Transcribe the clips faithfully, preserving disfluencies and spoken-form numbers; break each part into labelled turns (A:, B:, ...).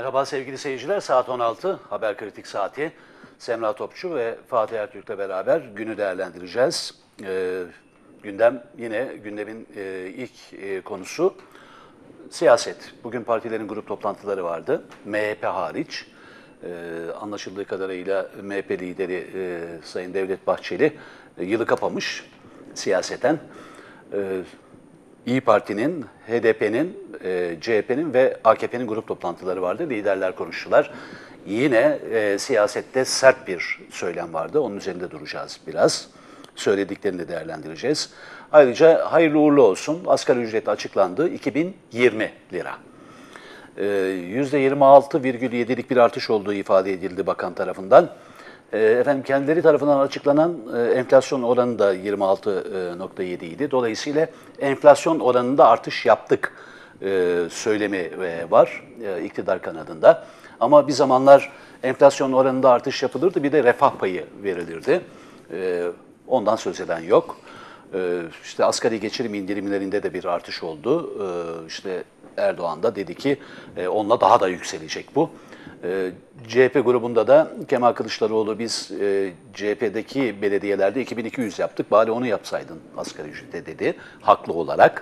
A: Merhaba sevgili seyirciler. Saat on altı Haber Kritik Saati. Semra Topçu ve Fatih Ertürk'le beraber günü değerlendireceğiz. Ee, gündem yine gündemin e, ilk e, konusu siyaset. Bugün partilerin grup toplantıları vardı. M H P hariç. Ee, anlaşıldığı kadarıyla M H P lideri e, Sayın Devlet Bahçeli e, yılı kapamış siyaseten. Ee, İyi Parti'nin, H D P'nin, e, C H P'nin ve A K P'nin grup toplantıları vardı. Liderler konuştular. Yine e, siyasette sert bir söylem vardı. Onun üzerinde duracağız biraz. Söylediklerini de değerlendireceğiz. Ayrıca hayırlı uğurlu olsun. Asgari ücret açıklandı. iki bin yirmi lira. E, yüzde yirmi altı virgül yedilik bir artış olduğu ifade edildi bakan tarafından. Efendim kendileri tarafından açıklanan enflasyon oranı da yirmi altı nokta yedi idi. Dolayısıyla enflasyon oranında artış yaptık söylemi var iktidar kanadında. Ama bir zamanlar enflasyon oranında artış yapılırdı, bir de refah payı verilirdi. Ondan söz eden yok. İşte asgari geçirim indirimlerinde de bir artış oldu. İşte Erdoğan da dedi ki onunla daha da yükselecek bu. C H P grubunda da Kemal Kılıçdaroğlu biz e, C H P'deki belediyelerde iki bin iki yüz yaptık, bari onu yapsaydın asgari ücrete dedi, haklı olarak.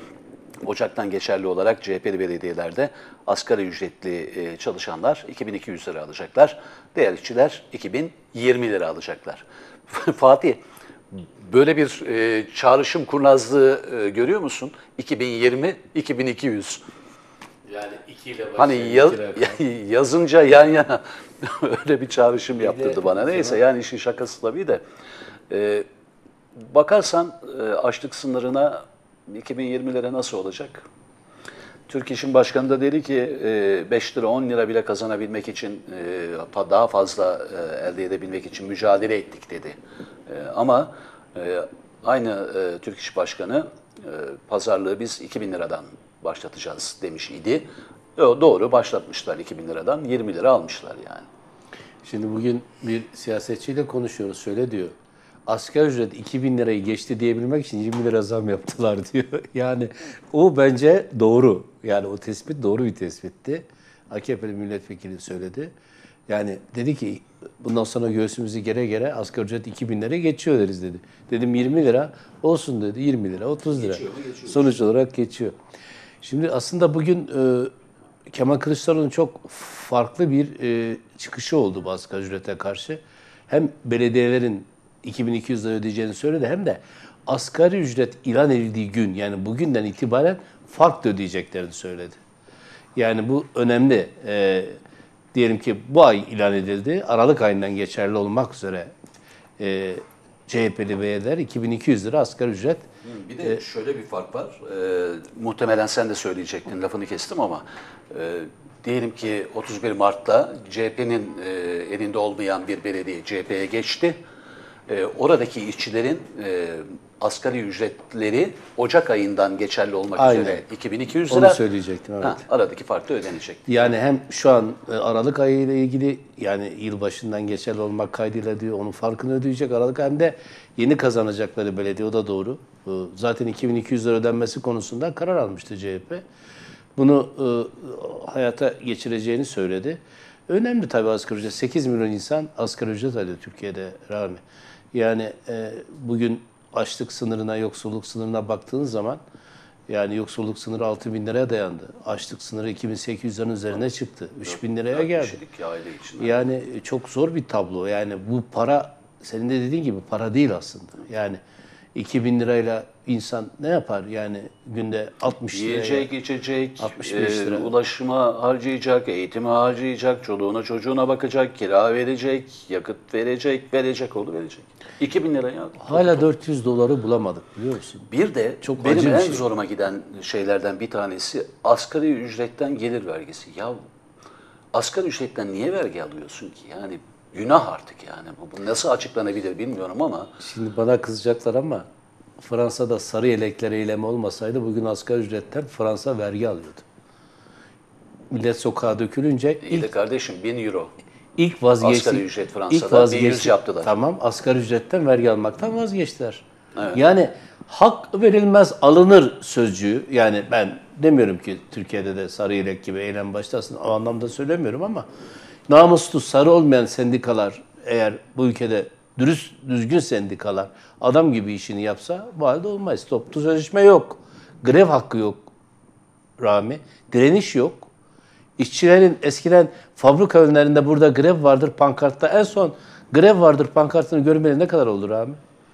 A: Ocak'tan geçerli olarak C H P'li belediyelerde asgari ücretli e, çalışanlar iki bin iki yüz lira alacaklar, diğer işçiler iki bin yirmi lira alacaklar. Fatih, böyle bir e, çağrışım kurnazlığı e, görüyor musun? iki bin yirmi, iki bin iki yüz.
B: Yani iki ile
A: hani yaz, yazınca yan yana öyle bir çağrışım
B: bir
A: yaptırdı
B: de,
A: bana. Neyse yani işin şakası tabii de. Ee, bakarsan e, açlık sınırına iki bin yirmilere nasıl olacak? Türk İş'in Başkanı da dedi ki e, beş lira on lira bile kazanabilmek için e, daha fazla e, elde edebilmek için mücadele ettik dedi. E, ama e, aynı e, Türk İş Başkanı e, pazarlığı biz iki bin liradan başlatacağız demiş idi. Doğru, başlatmışlar iki bin liradan, yirmi lira almışlar yani.
B: Şimdi bugün bir siyasetçiyle konuşuyoruz, şöyle diyor. Asgari ücret iki bin lirayı geçti diyebilmek için yirmi lira zam yaptılar diyor. Yani o bence doğru. Yani o tespit doğru bir tespitti. A K P'li milletvekili söyledi. Yani dedi ki bundan sonra göğsümüzü gere gere asgari ücret iki bin liraya geçiyor deriz dedi. Dedim yirmi lira olsun dedi, yirmi lira, otuz lira. Geçiyor, geçiyor. Sonuç olarak geçiyor. Şimdi aslında bugün e, Kemal Kılıçdaroğlu'nun çok farklı bir e, çıkışı oldu bu asgari ücrete karşı. Hem belediyelerin iki bin iki yüz lira ödeyeceğini söyledi, hem de asgari ücret ilan edildiği gün, yani bugünden itibaren farklı ödeyeceklerini söyledi. Yani bu önemli. E, diyelim ki bu ay ilan edildi, Aralık ayından geçerli olmak üzere e, C H P'li belediyeler iki bin iki yüz lira asgari ücret.
A: Bir de ee, şöyle bir fark var. Ee, muhtemelen sen de söyleyecektin, lafını kestim ama e, diyelim ki otuz bir Mart'ta C H P'nin e, elinde olmayan bir belediye C H P'ye geçti. E, oradaki işçilerin e, asgari ücretleri Ocak ayından geçerli olmak Aynen. üzere iki bin iki yüz lira.
B: Onu söyleyecektim, evet. Ha,
A: aradaki fark da ödenecek.
B: Yani hem şu an Aralık ayı ile ilgili, yani yılbaşından geçerli olmak kaydıyla diyor, onun farkını ödeyecek Aralık, hem de yeni kazanacakları belediye, o da doğru. Zaten iki bin iki yüz lira ödenmesi konusunda karar almıştı C H P. Bunu e, hayata geçireceğini söyledi. Önemli tabii asgari ücret. sekiz milyon insan asgari ücret alıyor Türkiye'de Rami. Yani e, bugün açlık sınırına, yoksulluk sınırına baktığın zaman, yani yoksulluk sınırı altı bin liraya dayandı. Açlık sınırı iki bin sekiz yüz liranın üzerine çıktı. üç bin liraya geldi. Yani çok zor bir tablo. Yani bu para, senin de dediğin gibi para değil aslında. Yani iki bin lirayla insan ne yapar? Yani günde altmış liraya.
A: Yiyecek, içecek, altmış beş lira. E, ulaşıma harcayacak, eğitime harcayacak, çoluğuna çocuğuna bakacak, kira verecek, yakıt verecek, verecek oldu verecek. iki bin lira ya.
B: Hala dört yüz doları bulamadık, biliyor musun?
A: Bir de çok benim en şey. zoruma giden şeylerden bir tanesi asgari ücretten gelir vergisi. Ya asgari ücretten niye vergi alıyorsun ki? Yani günah artık yani. Bu nasıl açıklanabilir bilmiyorum ama.
B: Şimdi bana kızacaklar ama Fransa'da sarı yelekler eylemi olmasaydı bugün asgari ücretten Fransa vergi alıyordu. Millet sokağa dökülünce
A: İyi ilk, de kardeşim bin euro.
B: İlk vazgeçti.
A: Asgari ücret Fransa'da bin yüz yaptılar.
B: Tamam, asgari ücretten vergi almaktan vazgeçtiler.
A: Evet.
B: Yani Hak verilmez alınır sözcüğü, yani ben demiyorum ki Türkiye'de de sarı yelek gibi eylem başlasın, o anlamda söylemiyorum ama namuslu sarı olmayan sendikalar eğer bu ülkede dürüst düzgün sendikalar adam gibi işini yapsa bu halde olmaz. Toplu sözleşme yok. Grev hakkı yok Rami. Direniş yok. İşçilerin eskiden fabrika önlerinde burada grev vardır pankartta. En son grev vardır pankartını görmeli ne kadar olur Rami?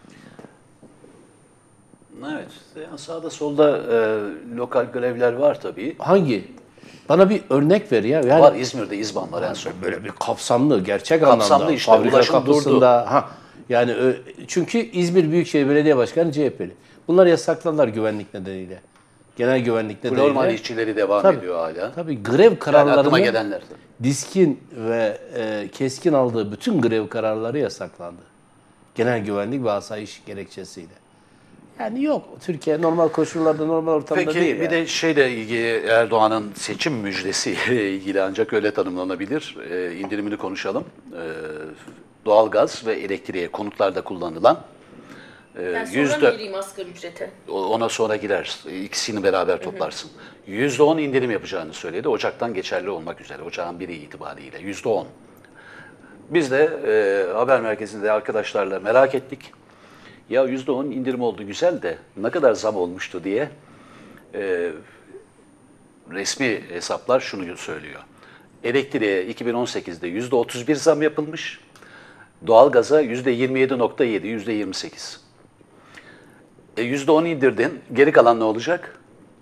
A: Evet. Yani sağda solda e, lokal görevler var tabii.
B: Hangi? Bana bir örnek ver ya. Yani
A: Var, İzmir'de İzban var en son.
B: böyle bir kapsamlı, gerçek
A: Kapsamlı
B: anlamda.
A: işte,
B: fabrika
A: ulaşım
B: kapısında. Ha, yani ö- çünkü İzmir Büyükşehir Belediye Başkanı C H P'li. Bunlar yasakladılar güvenlik nedeniyle. Genel güvenlik nedeniyle.
A: Normal işçileri devam
B: Tabii.
A: ediyor hala.
B: Tabii grev
A: Yani aklıma
B: kararlarının
A: gelenler.
B: diskin ve e, keskin aldığı bütün grev kararları yasaklandı. Genel güvenlik ve asayiş gerekçesiyle. Yani yok. Türkiye normal koşullarda, normal ortamda
A: Peki
B: değil.
A: bir
B: yani.
A: de şeyle ilgili Erdoğan'ın seçim müjdesiyle ilgili ancak öyle tanımlanabilir. Ee, indirimini konuşalım. Ee, doğalgaz ve elektriğe konutlarda kullanılan e,
C: Ben sonra
A: yüzde
C: mı gireyim asgari ücrete?
A: ona sonra girer. İkisini beraber toplarsın. Yüzde on indirim yapacağını söyledi. Ocaktan geçerli olmak üzere. Ocağın biri itibariyle. Yüzde on. Biz de e, haber merkezinde arkadaşlarla merak ettik. Ya yüzde on indirim oldu güzel de ne kadar zam olmuştu diye e, resmi hesaplar şunu söylüyor. Elektriğe iki bin on sekizde yüzde otuz bir zam yapılmış. Doğalgaza yüzde yirmi yedi nokta yedi, yüzde yirmi sekiz. E, yüzde on indirdin. Geri kalan ne olacak?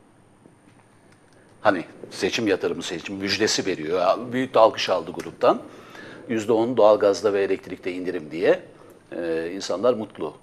A: Hani seçim yatırımı, seçim müjdesi veriyor. Ya, büyük de alkış aldı gruptan. yüzde on doğalgazda ve elektrikte indirim diye e, insanlar mutlu.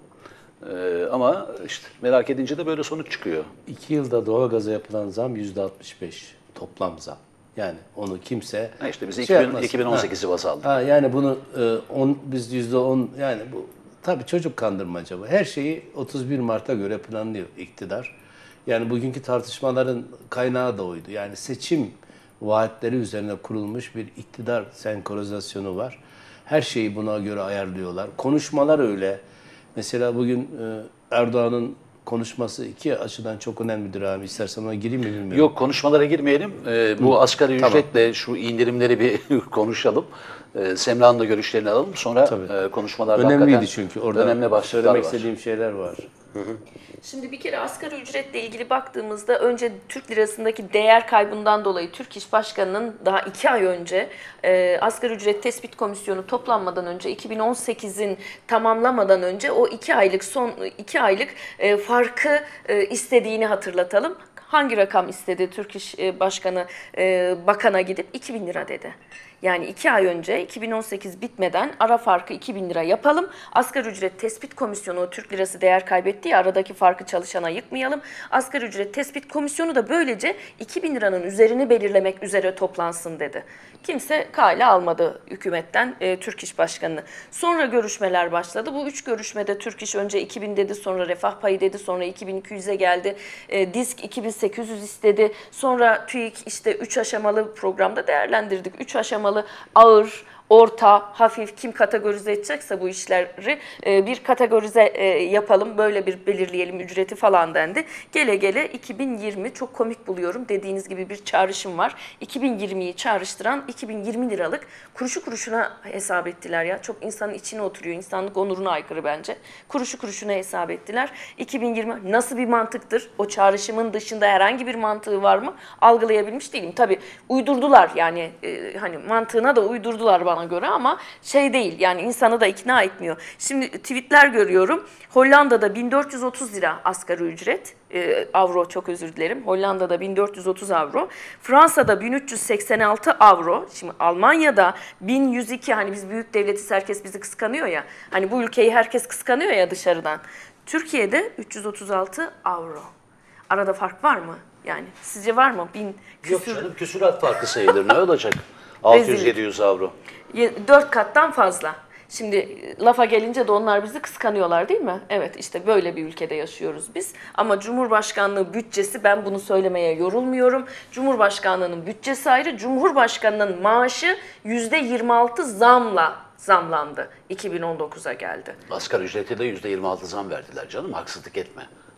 A: E, ama işte merak edince de böyle sonuç çıkıyor.
B: İki yılda doğalgaza yapılan zam yüzde altmış beş toplam zam. Yani onu kimse
A: Ha işte biz
B: şey
A: iki bin,
B: yapmaz.
A: iki bin on sekizi baz aldık.
B: Ha, yani bunu e, on, biz yüzde on yani bu tabii çocuk kandırmaca bu. Her şeyi otuz bir Mart'a göre planlıyor iktidar. Yani bugünkü tartışmaların kaynağı da oydu. Yani seçim vaatleri üzerine kurulmuş bir iktidar senkronizasyonu var. Her şeyi buna göre ayarlıyorlar. Konuşmalar öyle. Mesela bugün e, Erdoğan'ın konuşması iki açıdan çok önemlidir abi. İstersen ona gireyim mi bilmiyorum.
A: Yok konuşmalara girmeyelim. Ee, bu
B: Hı,
A: asgari
B: tamam.
A: ücretle şu indirimleri bir konuşalım. Ee, Semra'nın da görüşlerini alalım. Sonra e, konuşmalarda
B: Önemliydi
A: hakikaten
B: çünkü orada
A: önemli başlıklar
B: söylemek
A: var.
B: istediğim şeyler var.
C: Şimdi bir kere asgari ücretle ilgili baktığımızda önce Türk lirasındaki değer kaybından dolayı Türk İş Başkanı'nın daha iki ay önce e, asgari ücret tespit komisyonu toplanmadan önce iki bin on sekizin tamamlamadan önce o iki aylık son iki aylık e, farkı e, istediğini hatırlatalım. Hangi rakam istedi Türk İş Başkanı e, bakana gidip iki bin lira dedi. Yani iki ay önce iki bin on sekiz bitmeden ara farkı iki bin lira yapalım. Asgari ücret tespit komisyonu o Türk lirası değer kaybetti ya aradaki farkı çalışana yıkmayalım. Asgari ücret tespit komisyonu da böylece iki bin liranın üzerini belirlemek üzere toplansın dedi. Kimse kale almadı hükümetten e, Türk İş Başkanı'nı. Sonra görüşmeler başladı. Bu üç görüşmede Türk İş önce iki bin dedi, sonra refah payı dedi, sonra iki bin iki yüze geldi. E, disk iki bin sekiz yüz istedi. Sonra TÜİK işte üç aşamalı programda değerlendirdik. üç aşamalı ağır, orta, hafif kim kategorize edecekse bu işleri e, bir kategorize e, yapalım, böyle bir belirleyelim ücreti falan dendi. Gele gele iki bin yirmi çok komik buluyorum. Dediğiniz gibi bir çağrışım var. iki bin yirmiyi çağrıştıran iki bin yirmi liralık kuruşu kuruşuna hesap ettiler ya. Çok insanın içine oturuyor. İnsanlık onuruna aykırı bence. Kuruşu kuruşuna hesap ettiler. iki bin yirmi nasıl bir mantıktır? O çağrışımın dışında herhangi bir mantığı var mı? Algılayabilmiş değilim. Tabii uydurdular yani e, hani mantığına da uydurdular bana göre ama şey değil yani insanı da ikna etmiyor. Şimdi tweetler görüyorum. Hollanda'da bin dört yüz otuz lira asgari ücret. E, avro çok özür dilerim. Hollanda'da bin dört yüz otuz avro. Fransa'da bin üç yüz seksen altı avro. Şimdi Almanya'da bin yüz iki hani biz büyük devletiz herkes bizi kıskanıyor ya. Hani bu ülkeyi herkes kıskanıyor ya dışarıdan. Türkiye'de üç yüz otuz altı avro. Arada fark var mı? Yani sizce var mı? Bin küsür...
A: Yok canım küsurat farkı sayılır. Ne olacak? altı yüz yedi yüz avro.
C: Dört kattan fazla. Şimdi lafa gelince de onlar bizi kıskanıyorlar değil mi? Evet işte böyle bir ülkede yaşıyoruz biz. Ama Cumhurbaşkanlığı bütçesi ben bunu söylemeye yorulmuyorum. Cumhurbaşkanlığının bütçesi ayrı. Cumhurbaşkanının maaşı yüzde yirmi altı zamla zamlandı. iki bin on dokuza geldi.
A: Asgari ücrete de yüzde yirmi altı zam verdiler canım. Haksızlık etme.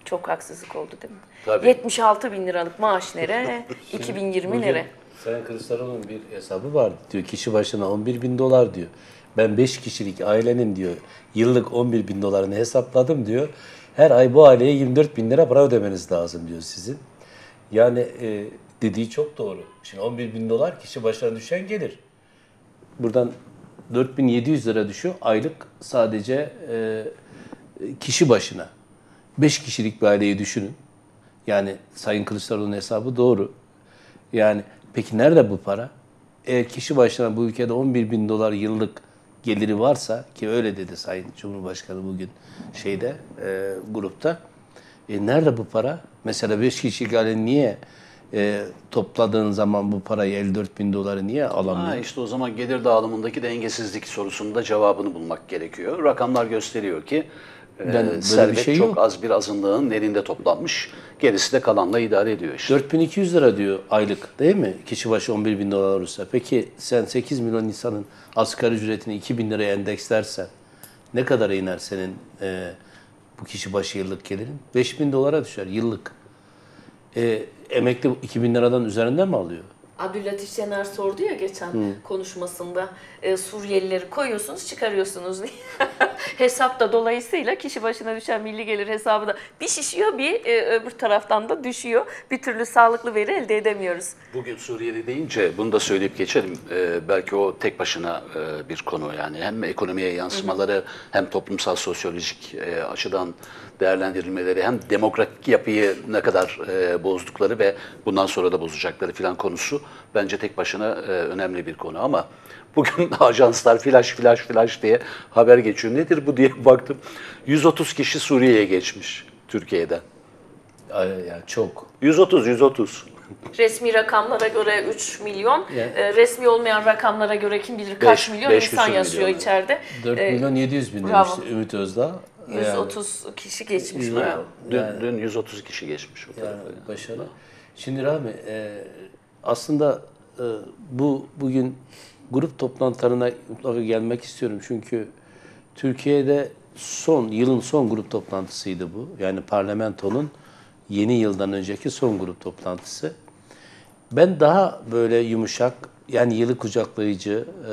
C: Çok haksızlık oldu değil mi?
A: Tabii.
C: yetmiş altı bin liralık maaş nere? iki bin yirmi
B: Bugün
C: nere?
B: Sayın Kılıçdaroğlu'nun bir hesabı var. Diyor kişi başına on bir bin dolar diyor. Ben beş kişilik ailenin diyor yıllık on bir bin dolarını hesapladım diyor. Her ay bu aileye yirmi dört bin lira para ödemeniz lazım diyor sizin. Yani e, dediği çok doğru. Şimdi on bir bin dolar kişi başına düşen gelir. Buradan dört bin yedi yüz lira düşüyor aylık sadece e, kişi başına. beş kişilik bir aileyi düşünün. Yani Sayın Kılıçdaroğlu'nun hesabı doğru. Yani peki nerede bu para? Eğer kişi başına bu ülkede on bir bin dolar yıllık geliri varsa, ki öyle dedi Sayın Cumhurbaşkanı bugün şeyde e, grupta. E, nerede bu para? Mesela beş kişilik aile niye e, topladığın zaman bu parayı elli dört bin doları niye alamıyor?
A: Ha, işte o zaman gelir dağılımındaki dengesizlik sorusunda cevabını bulmak gerekiyor. Rakamlar gösteriyor ki e,
B: Yani böyle
A: servet
B: bir şey
A: çok
B: yok.
A: az bir azınlığın elinde toplanmış. Gerisi de kalanla idare ediyor işte.
B: dört bin iki yüz lira diyor aylık değil mi? Kişi başı on bir bin dolar olursa. Peki sen sekiz milyon insanın asgari ücretini iki bin liraya endekslersen ne kadara iner senin e, bu kişi başı yıllık gelirin? beş bin dolara düşer yıllık. E, emekli iki bin liradan üzerinden mi alıyor?
C: Abdülatif Şener sordu ya geçen konuşmasında, e, Suriyelileri koyuyorsunuz çıkarıyorsunuz diye. Hesap da dolayısıyla kişi başına düşen milli gelir hesabı da bir şişiyor bir e, öbür taraftan da düşüyor. Bir türlü sağlıklı veri elde edemiyoruz.
A: Bugün Suriyeli deyince bunu da söyleyip geçelim. Ee, belki o tek başına e, bir konu yani. Hem ekonomiye yansımaları hı hı. hem toplumsal sosyolojik e, açıdan değerlendirilmeleri hem demokratik yapıyı ne kadar e, bozdukları ve bundan sonra da bozacakları filan konusu bence tek başına e, önemli bir konu ama bugün ajanslar flash flash flash diye haber geçiyor. Nedir bu diye baktım. yüz otuz kişi Suriye'ye geçmiş Türkiye'den.
B: Yani çok.
A: yüz otuz yüz otuz.
C: Resmi rakamlara göre üç milyon,
B: Yani,
C: e, resmi olmayan rakamlara göre kim bilir kaç
A: beş,
C: milyon
A: beş
C: insan
A: küsur
C: yaşıyor
A: milyon.
C: içeride.
B: dört
C: E,
B: milyon yedi yüz bin
C: bravo.
B: demişti Ümit Özdağ.
C: yüz otuz yani, kişi geçmiş.
B: yüz,
C: Bravo.
A: Dün,
B: yani,
A: dün yüz otuz kişi geçmiş o tarafa.
B: Yani başarı. Şimdi Rahmi, e, aslında e, bu bugün grup toplantılarına mutlaka gelmek istiyorum. Çünkü Türkiye'de son, yılın son grup toplantısıydı bu. Yani parlamentonun yeni yıldan önceki son grup toplantısı. Ben daha böyle yumuşak, yani yılı kucaklayıcı, e,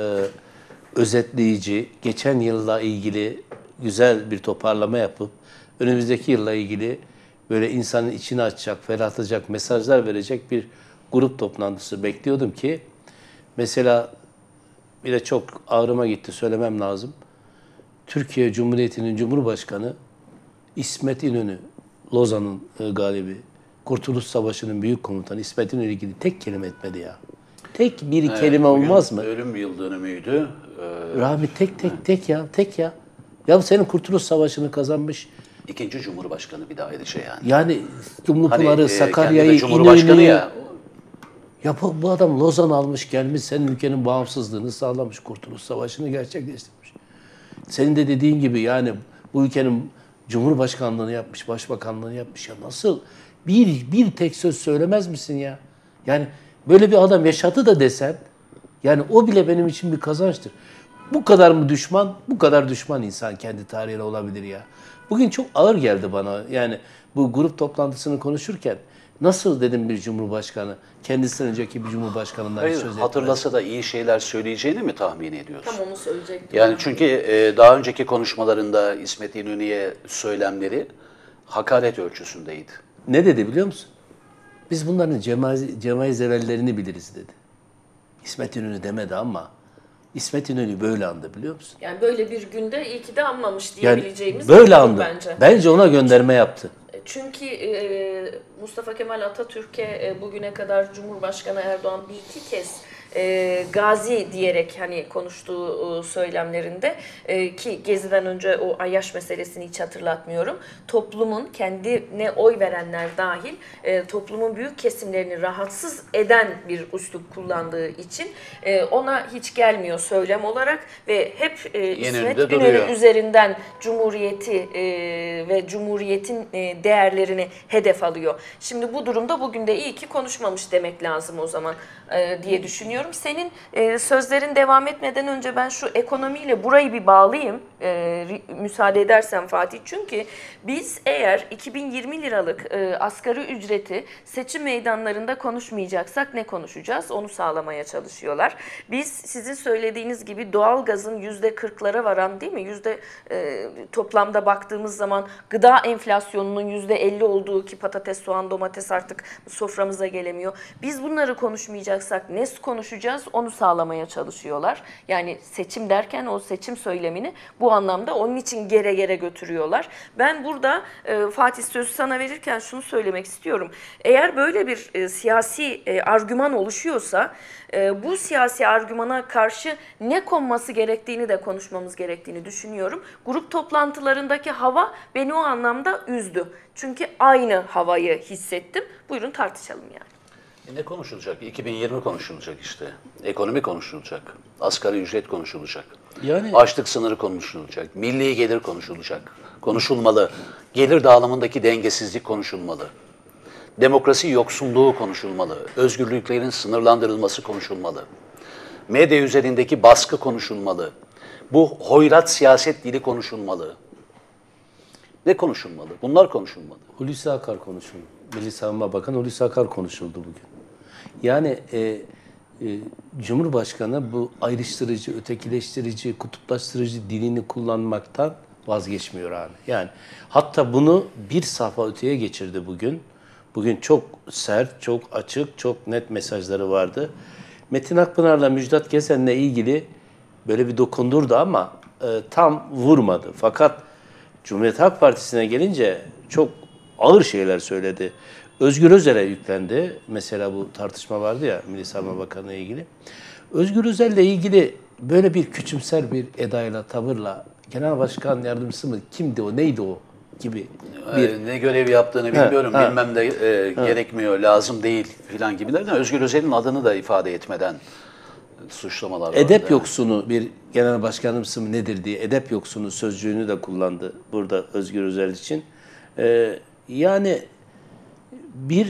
B: özetleyici, geçen yılla ilgili güzel bir toparlama yapıp önümüzdeki yılla ilgili böyle insanın içini açacak, ferahlatacak mesajlar verecek bir grup toplantısı bekliyordum ki mesela bir de çok ağrıma gitti söylemem lazım. Türkiye Cumhuriyeti'nin Cumhurbaşkanı İsmet İnönü, Lozan'ın e, galibi, Kurtuluş Savaşı'nın büyük komutanı İsmet İnönü ile ilgili tek kelime etmedi ya. Tek bir
A: Evet,
B: kelime olmaz mı?
A: Ölüm yıl dönümüydü. Ee,
B: Rahmi tek tek tek ya, tek ya. Ya senin Kurtuluş Savaşı'nı kazanmış.
A: İkinci Cumhurbaşkanı bir daha edişe yani.
B: Yani Dumlupınar'ı,
A: Hani, e,
B: Sakarya'yı,
A: kendi de Cumhurbaşkanı
B: İnönü'yü.
A: ya.
B: Ya bu, bu adam Lozan almış gelmiş, senin ülkenin bağımsızlığını sağlamış, Kurtuluş Savaşı'nı gerçekleştirmiş. Senin de dediğin gibi yani bu ülkenin Cumhurbaşkanlığını yapmış, Başbakanlığını yapmış ya nasıl bir bir tek söz söylemez misin ya? Yani böyle bir adam yaşadı da desen yani o bile benim için bir kazançtır. Bu kadar mı düşman? Bu kadar düşman insan kendi tarihine olabilir ya. Bugün çok ağır geldi bana. Yani bu grup toplantısını konuşurken nasıl dedim bir cumhurbaşkanı kendisinden önceki bir cumhurbaşkanından
A: Hayır,
B: söz etmez.
A: hatırlasa da iyi şeyler söyleyeceğini mi tahmin ediyorsun?
C: Tam onu söyleyecektim.
A: Yani çünkü e, daha önceki konuşmalarında İsmet İnönü'ye söylemleri hakaret ölçüsündeydi.
B: Ne dedi biliyor musun? Biz bunların cemaiz, cemaizevellerini biliriz dedi. İsmet İnönü demedi ama İsmet İnönü böyle andı biliyor musun?
C: Yani böyle bir günde iyi ki de anmamış
B: Yani
C: diyebileceğimiz
B: böyle
C: bir durum
B: andı.
C: bence.
B: Bence ona gönderme yaptı.
C: Çünkü e, Mustafa Kemal Atatürk'e e, bugüne kadar Cumhurbaşkanı Erdoğan bir iki kez e, gazi diyerek hani konuştuğu e, söylemlerinde e, ki Gezi'den önce o Ayyaş meselesini hiç hatırlatmıyorum. Toplumun kendine oy verenler dahil e, toplumun büyük kesimlerini rahatsız eden bir üslup kullandığı için e, ona hiç gelmiyor söylem olarak ve hep e, İsmet İnönü üzerinden Cumhuriyeti e, ve Cumhuriyet'in e, değerlerini hedef alıyor. Şimdi bu durumda bugün de iyi ki konuşmamış demek lazım o zaman e, diye düşünüyorum. istiyorum. Senin e, sözlerin devam etmeden önce ben şu ekonomiyle burayı bir bağlayayım. E, müsaade edersen Fatih. Çünkü biz eğer iki bin yirmi liralık e, asgari ücreti seçim meydanlarında konuşmayacaksak ne konuşacağız? Onu sağlamaya çalışıyorlar. Biz sizin söylediğiniz gibi doğalgazın yüzde kırklara varan, değil mi? Yüzde e, toplamda baktığımız zaman gıda enflasyonunun yüzde elli olduğu, ki patates, soğan, domates artık soframıza gelemiyor. Biz bunları konuşmayacaksak ne konuşacağız? Onu sağlamaya çalışıyorlar. Yani seçim derken o seçim söylemini bu anlamda onun için gere gere götürüyorlar. Ben burada e, Fatih, sözü sana verirken şunu söylemek istiyorum. Eğer böyle bir e, siyasi e, argüman oluşuyorsa e, bu siyasi argümana karşı ne konması gerektiğini de konuşmamız gerektiğini düşünüyorum. Grup toplantılarındaki hava beni o anlamda üzdü. Çünkü aynı havayı hissettim. Buyurun tartışalım yani.
A: E ne konuşulacak? iki bin yirmi konuşulacak işte. Ekonomi konuşulacak. Asgari ücret konuşulacak.
B: Yani
A: Açlık sınırı konuşulacak. Milli gelir konuşulacak. Konuşulmalı. Gelir dağılımındaki dengesizlik konuşulmalı. Demokrasi yoksunluğu konuşulmalı. Özgürlüklerin sınırlandırılması konuşulmalı. Medya üzerindeki baskı konuşulmalı. Bu hoyrat siyaset dili konuşulmalı. Ne konuşulmalı? Bunlar konuşulmalı.
B: Hulusi Akar konuşuldu. Milli Savunma Bakanı Hulusi Akar konuşuldu bugün. Yani e, e, Cumhurbaşkanı bu ayrıştırıcı, ötekileştirici, kutuplaştırıcı dilini kullanmaktan vazgeçmiyor abi. Yani hatta bunu bir safha öteye geçirdi bugün. Bugün çok sert, çok açık, çok net mesajları vardı. Metin Akpınar'la Müjdat Gezen'le ilgili böyle bir dokundurdu ama e, tam vurmadı. Fakat Cumhuriyet Halk Partisi'ne gelince çok ağır şeyler söyledi. Özgür Özel'e yüklendi. Mesela bu tartışma vardı ya Milli Savunma Bakanı'na ilgili. Özgür Özel'le ilgili böyle bir küçümser bir edayla, tavırla, Genel Başkan Yardımcısı mı, kimdi o, neydi o gibi bir...
A: Ee, ne görev yaptığını bilmiyorum,
B: ha.
A: bilmem de e, gerekmiyor, lazım değil filan gibilerden Özgür Özel'in adını da ifade etmeden suçlamalar vardı.
B: Edep yoksunu bir genel başkanımsı mı nedir diye edep yoksunu sözcüğünü de kullandı burada Özgür Özel için. Ee, yani bir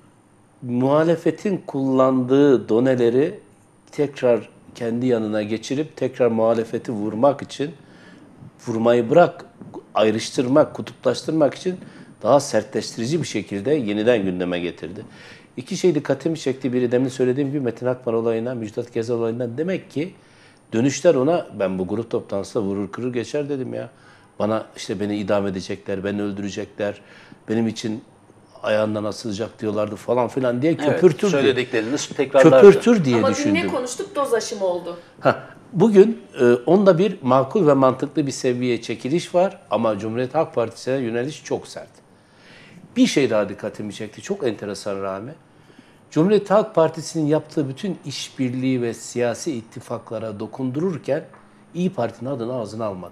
B: muhalefetin kullandığı doneleri tekrar kendi yanına geçirip tekrar muhalefeti vurmak için, vurmayı bırak, ayrıştırmak, kutuplaştırmak için daha sertleştirici bir şekilde yeniden gündeme getirdi. İki şey dikkatimi çekti. Biri demin söylediğim gibi Metin Akpınar olayına, Müjdat Gezen olayından demek ki dönüşler ona, ben bu grup toplantısında vurur kırır geçer dedim ya. Bana işte beni idam edecekler, beni öldürecekler, benim için ayağından asılacak diyorlardı falan filan diye köpürtür
A: Evet,
B: diye.
A: söyledikleriniz tekrarlardı.
B: Köpürtür diye
C: Ama
B: düşündüm.
C: dün ne konuştuk? Doz aşımı oldu.
B: Ha, bugün e, onda bir makul ve mantıklı bir seviyeye çekiliş var ama Cumhuriyet Halk Partisi'ne yöneliş çok sert. Bir şey daha dikkatimi çekti. Çok enteresan Rami. Cumhuriyet Halk Partisi'nin yaptığı bütün işbirliği ve siyasi ittifaklara dokundururken İyi Parti'nin adını ağzına almadı.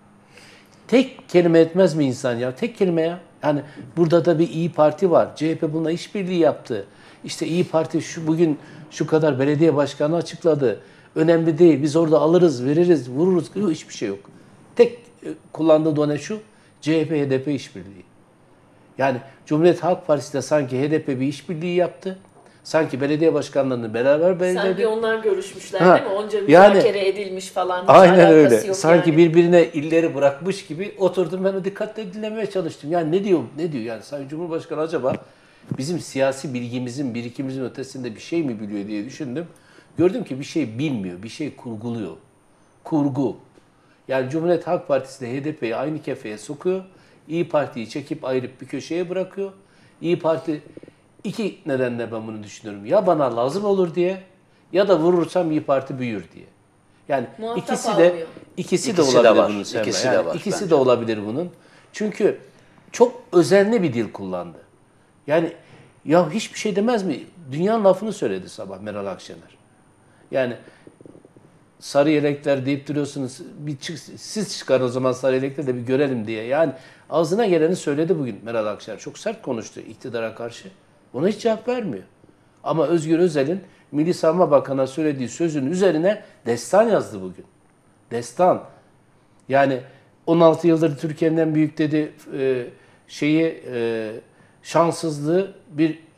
B: Tek kelime etmez mi insan ya? Tek kelime ya. Yani burada da bir İyi Parti var. C H P bununla işbirliği yaptı. İşte İyi Parti şu bugün şu kadar belediye başkanı açıkladı. Önemli değil. Biz orada alırız, veririz, vururuz. Yok, hiçbir şey yok. Tek e, kullandığı done şu. C H P H D P işbirliği. Yani Cumhuriyet Halk Partisi de sanki H D P bir işbirliği yaptı. Sanki belediye başkanlarını beraber belirledi.
C: Sanki onlar görüşmüşler
B: Ha,
C: değil mi? Onca
B: yani-
C: müzakere edilmiş falan. Hiç
B: Aynen
C: alakası
B: öyle.
C: yok
B: Sanki
C: yani.
B: birbirine illeri bırakmış gibi oturdum, ben o dikkatle dinlemeye çalıştım. Yani ne diyor, ne diyor yani Sayın Cumhurbaşkanı acaba bizim siyasi bilgimizin, birikimimizin ötesinde bir şey mi biliyor diye düşündüm. Gördüm ki bir şey bilmiyor, bir şey kurguluyor. Kurgu. Yani Cumhuriyet Halk Partisi ile H D P'yi aynı kefeye sokuyor. İyi Parti'yi çekip ayırıp bir köşeye bırakıyor. İyi Parti iki nedenle ben bunu düşünüyorum. Ya bana lazım olur diye ya da vurursam İyi Parti büyür diye. Yani
C: Muhatap
B: ikisi de
C: almıyor.
B: ikisi de
A: İkisi de
B: olabilir
A: var.
B: bunun Semra.
A: İkisi de
B: Yani
A: var
B: ikisi
A: bence.
B: de olabilir bunun. Çünkü çok özenli bir dil kullandı. Yani ya hiçbir şey demez mi? Dünyanın lafını söyledi sabah Meral Akşener. Yani sarı yelekler deyip duruyorsunuz. Bir çık, siz çıkar o zaman sarı yelekler de bir görelim diye. Yani ağzına geleni söyledi bugün Meral Akşener. Çok sert konuştu iktidara karşı. Ona hiç cevap vermiyor. Ama Özgür Özel'in Milli Savunma Bakanı'na söylediği sözün üzerine destan yazdı bugün. Destan. Yani on altı yıldır Türkiye'nin en büyük dedi e, şeyi e, şanssızlığı bir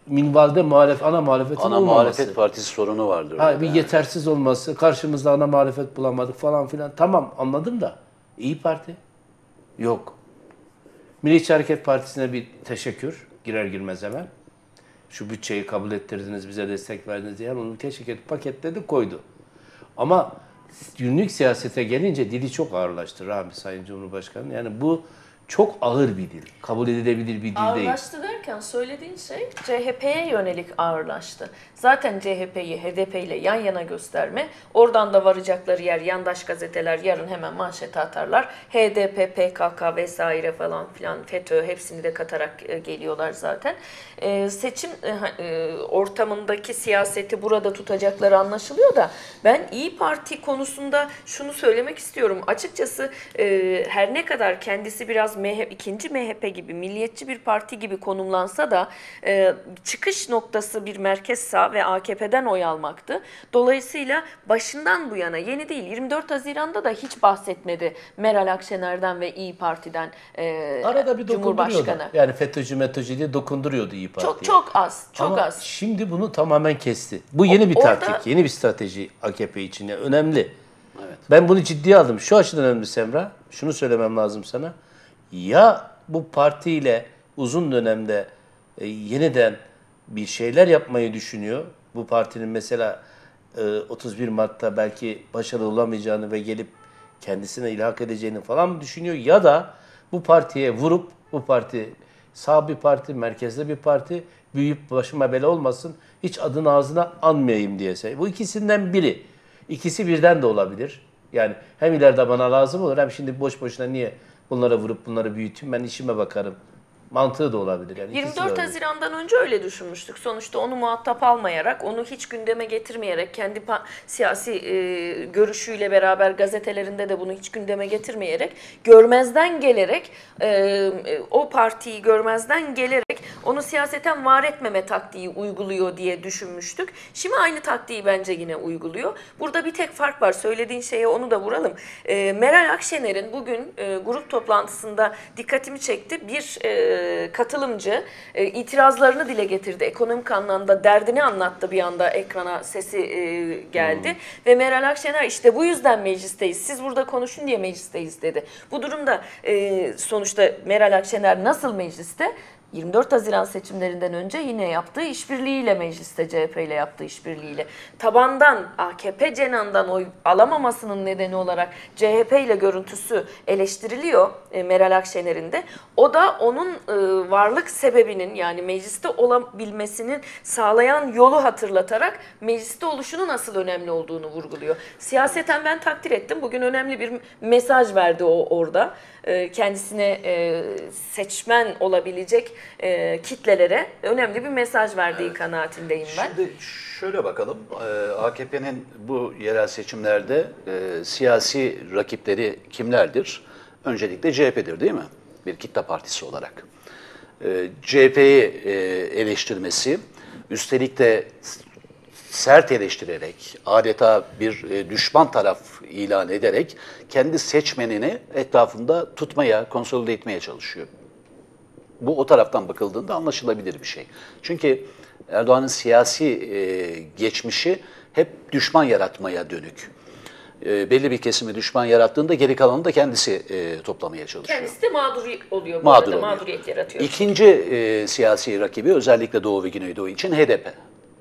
B: minvalde muhalef, ana muhalefetin
A: Ana
B: olmaması.
A: muhalefet partisi sorunu vardır.
B: Ha,
A: orada
B: bir
A: yani.
B: yetersiz olması, karşımızda ana muhalefet bulamadık falan filan. Tamam anladım da İyi Parti yok. Milliyetçi Hareket Partisi'ne bir teşekkür girer girmez hemen. Şu bütçeyi kabul ettirdiniz, bize destek verdiniz diye onu teşekkür edip paketledi koydu. Ama günlük siyasete gelince dili çok ağırlaştı Rahmi Sayın Cumhurbaşkanı. Yani bu çok ağır bir dil. Kabul edilebilir bir dil değil.
C: Ağırlaştı derken söylediğin şey C H P'ye yönelik ağırlaştı. Zaten C H P'yi H D P ile yan yana gösterme, oradan da varacakları yer yandaş gazeteler yarın hemen manşete atarlar. H D P, P K K vesaire falan filan FETÖ hepsini de katarak e, geliyorlar zaten. E, seçim e, e, ortamındaki siyaseti burada tutacakları anlaşılıyor da ben İyi Parti konusunda şunu söylemek istiyorum. Açıkçası e, her ne kadar kendisi biraz M H P, ikinci M H P gibi milliyetçi bir parti gibi konumlansa da e, çıkış noktası bir merkez sağ ve A K P'den oy almaktı. Dolayısıyla başından bu yana yeni değil yirmi dört Haziran'da da hiç bahsetmedi Meral Akşener'den ve İyi Parti'den e,
B: Arada bir dokunduruyordu.
C: Cumhurbaşkanı.
B: Yani FETÖ'cü METÖ'cü diye dokunduruyordu İyi Parti'ye.
C: Çok çok az, çok
B: Ama
C: az.
B: şimdi bunu tamamen kesti. Bu yeni bir
C: orada-
B: taktik, yeni bir strateji A K P için. Yani önemli. Ben bunu ciddiye aldım. Şu açıdan önemli Semra. Şunu söylemem lazım sana. Ya bu partiyle uzun dönemde e, yeniden bir şeyler yapmayı düşünüyor. Bu partinin mesela e, otuz bir Mart'ta belki başarılı olamayacağını ve gelip kendisine ilhak edeceğini falan mı düşünüyor? Ya da bu partiye vurup bu parti sağ bir parti, merkezde bir parti büyüyüp başıma bela olmasın hiç adını ağzına anmayayım diyese. Bu ikisinden biri. İkisi birden de olabilir. Yani hem ileride bana lazım olur hem şimdi boş boşuna niye bunlara vurup bunları büyüteyim ben işime bakarım. Mantığı da olabilir. Yani ikisi
C: yirmi
B: de
C: dört
B: olabilir.
C: Haziran'dan önce öyle düşünmüştük. Sonuçta onu muhatap almayarak, onu hiç gündeme getirmeyerek, kendi pa- siyasi e, görüşüyle beraber gazetelerinde de bunu hiç gündeme getirmeyerek, görmezden gelerek, e, e, o partiyi görmezden gelerek onu siyaseten var etmeme taktiği uyguluyor diye düşünmüştük. Şimdi aynı taktiği bence yine uyguluyor. Burada bir tek fark var. Söylediğin şeye onu da vuralım. E, Meral Akşener'in bugün e, grup toplantısında dikkatimi çekti. Bir e, katılımcı e, itirazlarını dile getirdi. Ekonomik anlamda derdini anlattı bir anda ekrana sesi e, geldi. Ve Meral Akşener işte bu yüzden meclisteyiz. Siz burada konuşun diye meclisteyiz dedi. Bu durumda e, sonuçta Meral Akşener nasıl mecliste? yirmi dört Haziran seçimlerinden önce yine yaptığı işbirliğiyle mecliste C H P ile yaptığı işbirliğiyle tabandan A K P cenahından oy alamamasının nedeni olarak C H P ile görüntüsü eleştiriliyor e, Meral Akşener'in de. O da onun e, varlık sebebinin yani mecliste olabilmesinin sağlayan yolu hatırlatarak mecliste oluşunun nasıl önemli olduğunu vurguluyor. Siyaseten ben takdir ettim. Bugün önemli bir mesaj verdi o orada. E, kendisine e, seçmen olabilecek e, kitlelere önemli bir mesaj verdiği evet. kanaatindeyim ben.
A: Şimdi şöyle bakalım, e, A K P'nin bu yerel seçimlerde e, siyasi rakipleri kimlerdir? Öncelikle C H P'dir değil mi? Bir kitle partisi olarak. E, C H P'yi e, eleştirmesi, üstelik de sert eleştirerek, adeta bir e, düşman taraf ilan ederek kendi seçmenini etrafında tutmaya, konsolide etmeye çalışıyor. Bu o taraftan bakıldığında anlaşılabilir bir şey. Çünkü Erdoğan'ın siyasi e, geçmişi hep düşman yaratmaya dönük. E, belli bir kesimi düşman yarattığında geri kalanını da kendisi e, toplamaya çalışıyor.
C: Kendisi de mağdur oluyor. Bu
A: Mağdur
C: arada
A: oluyor.
C: mağduriyet yaratıyor.
A: İkinci e, siyasi rakibi özellikle Doğu ve Güneydoğu için H D P.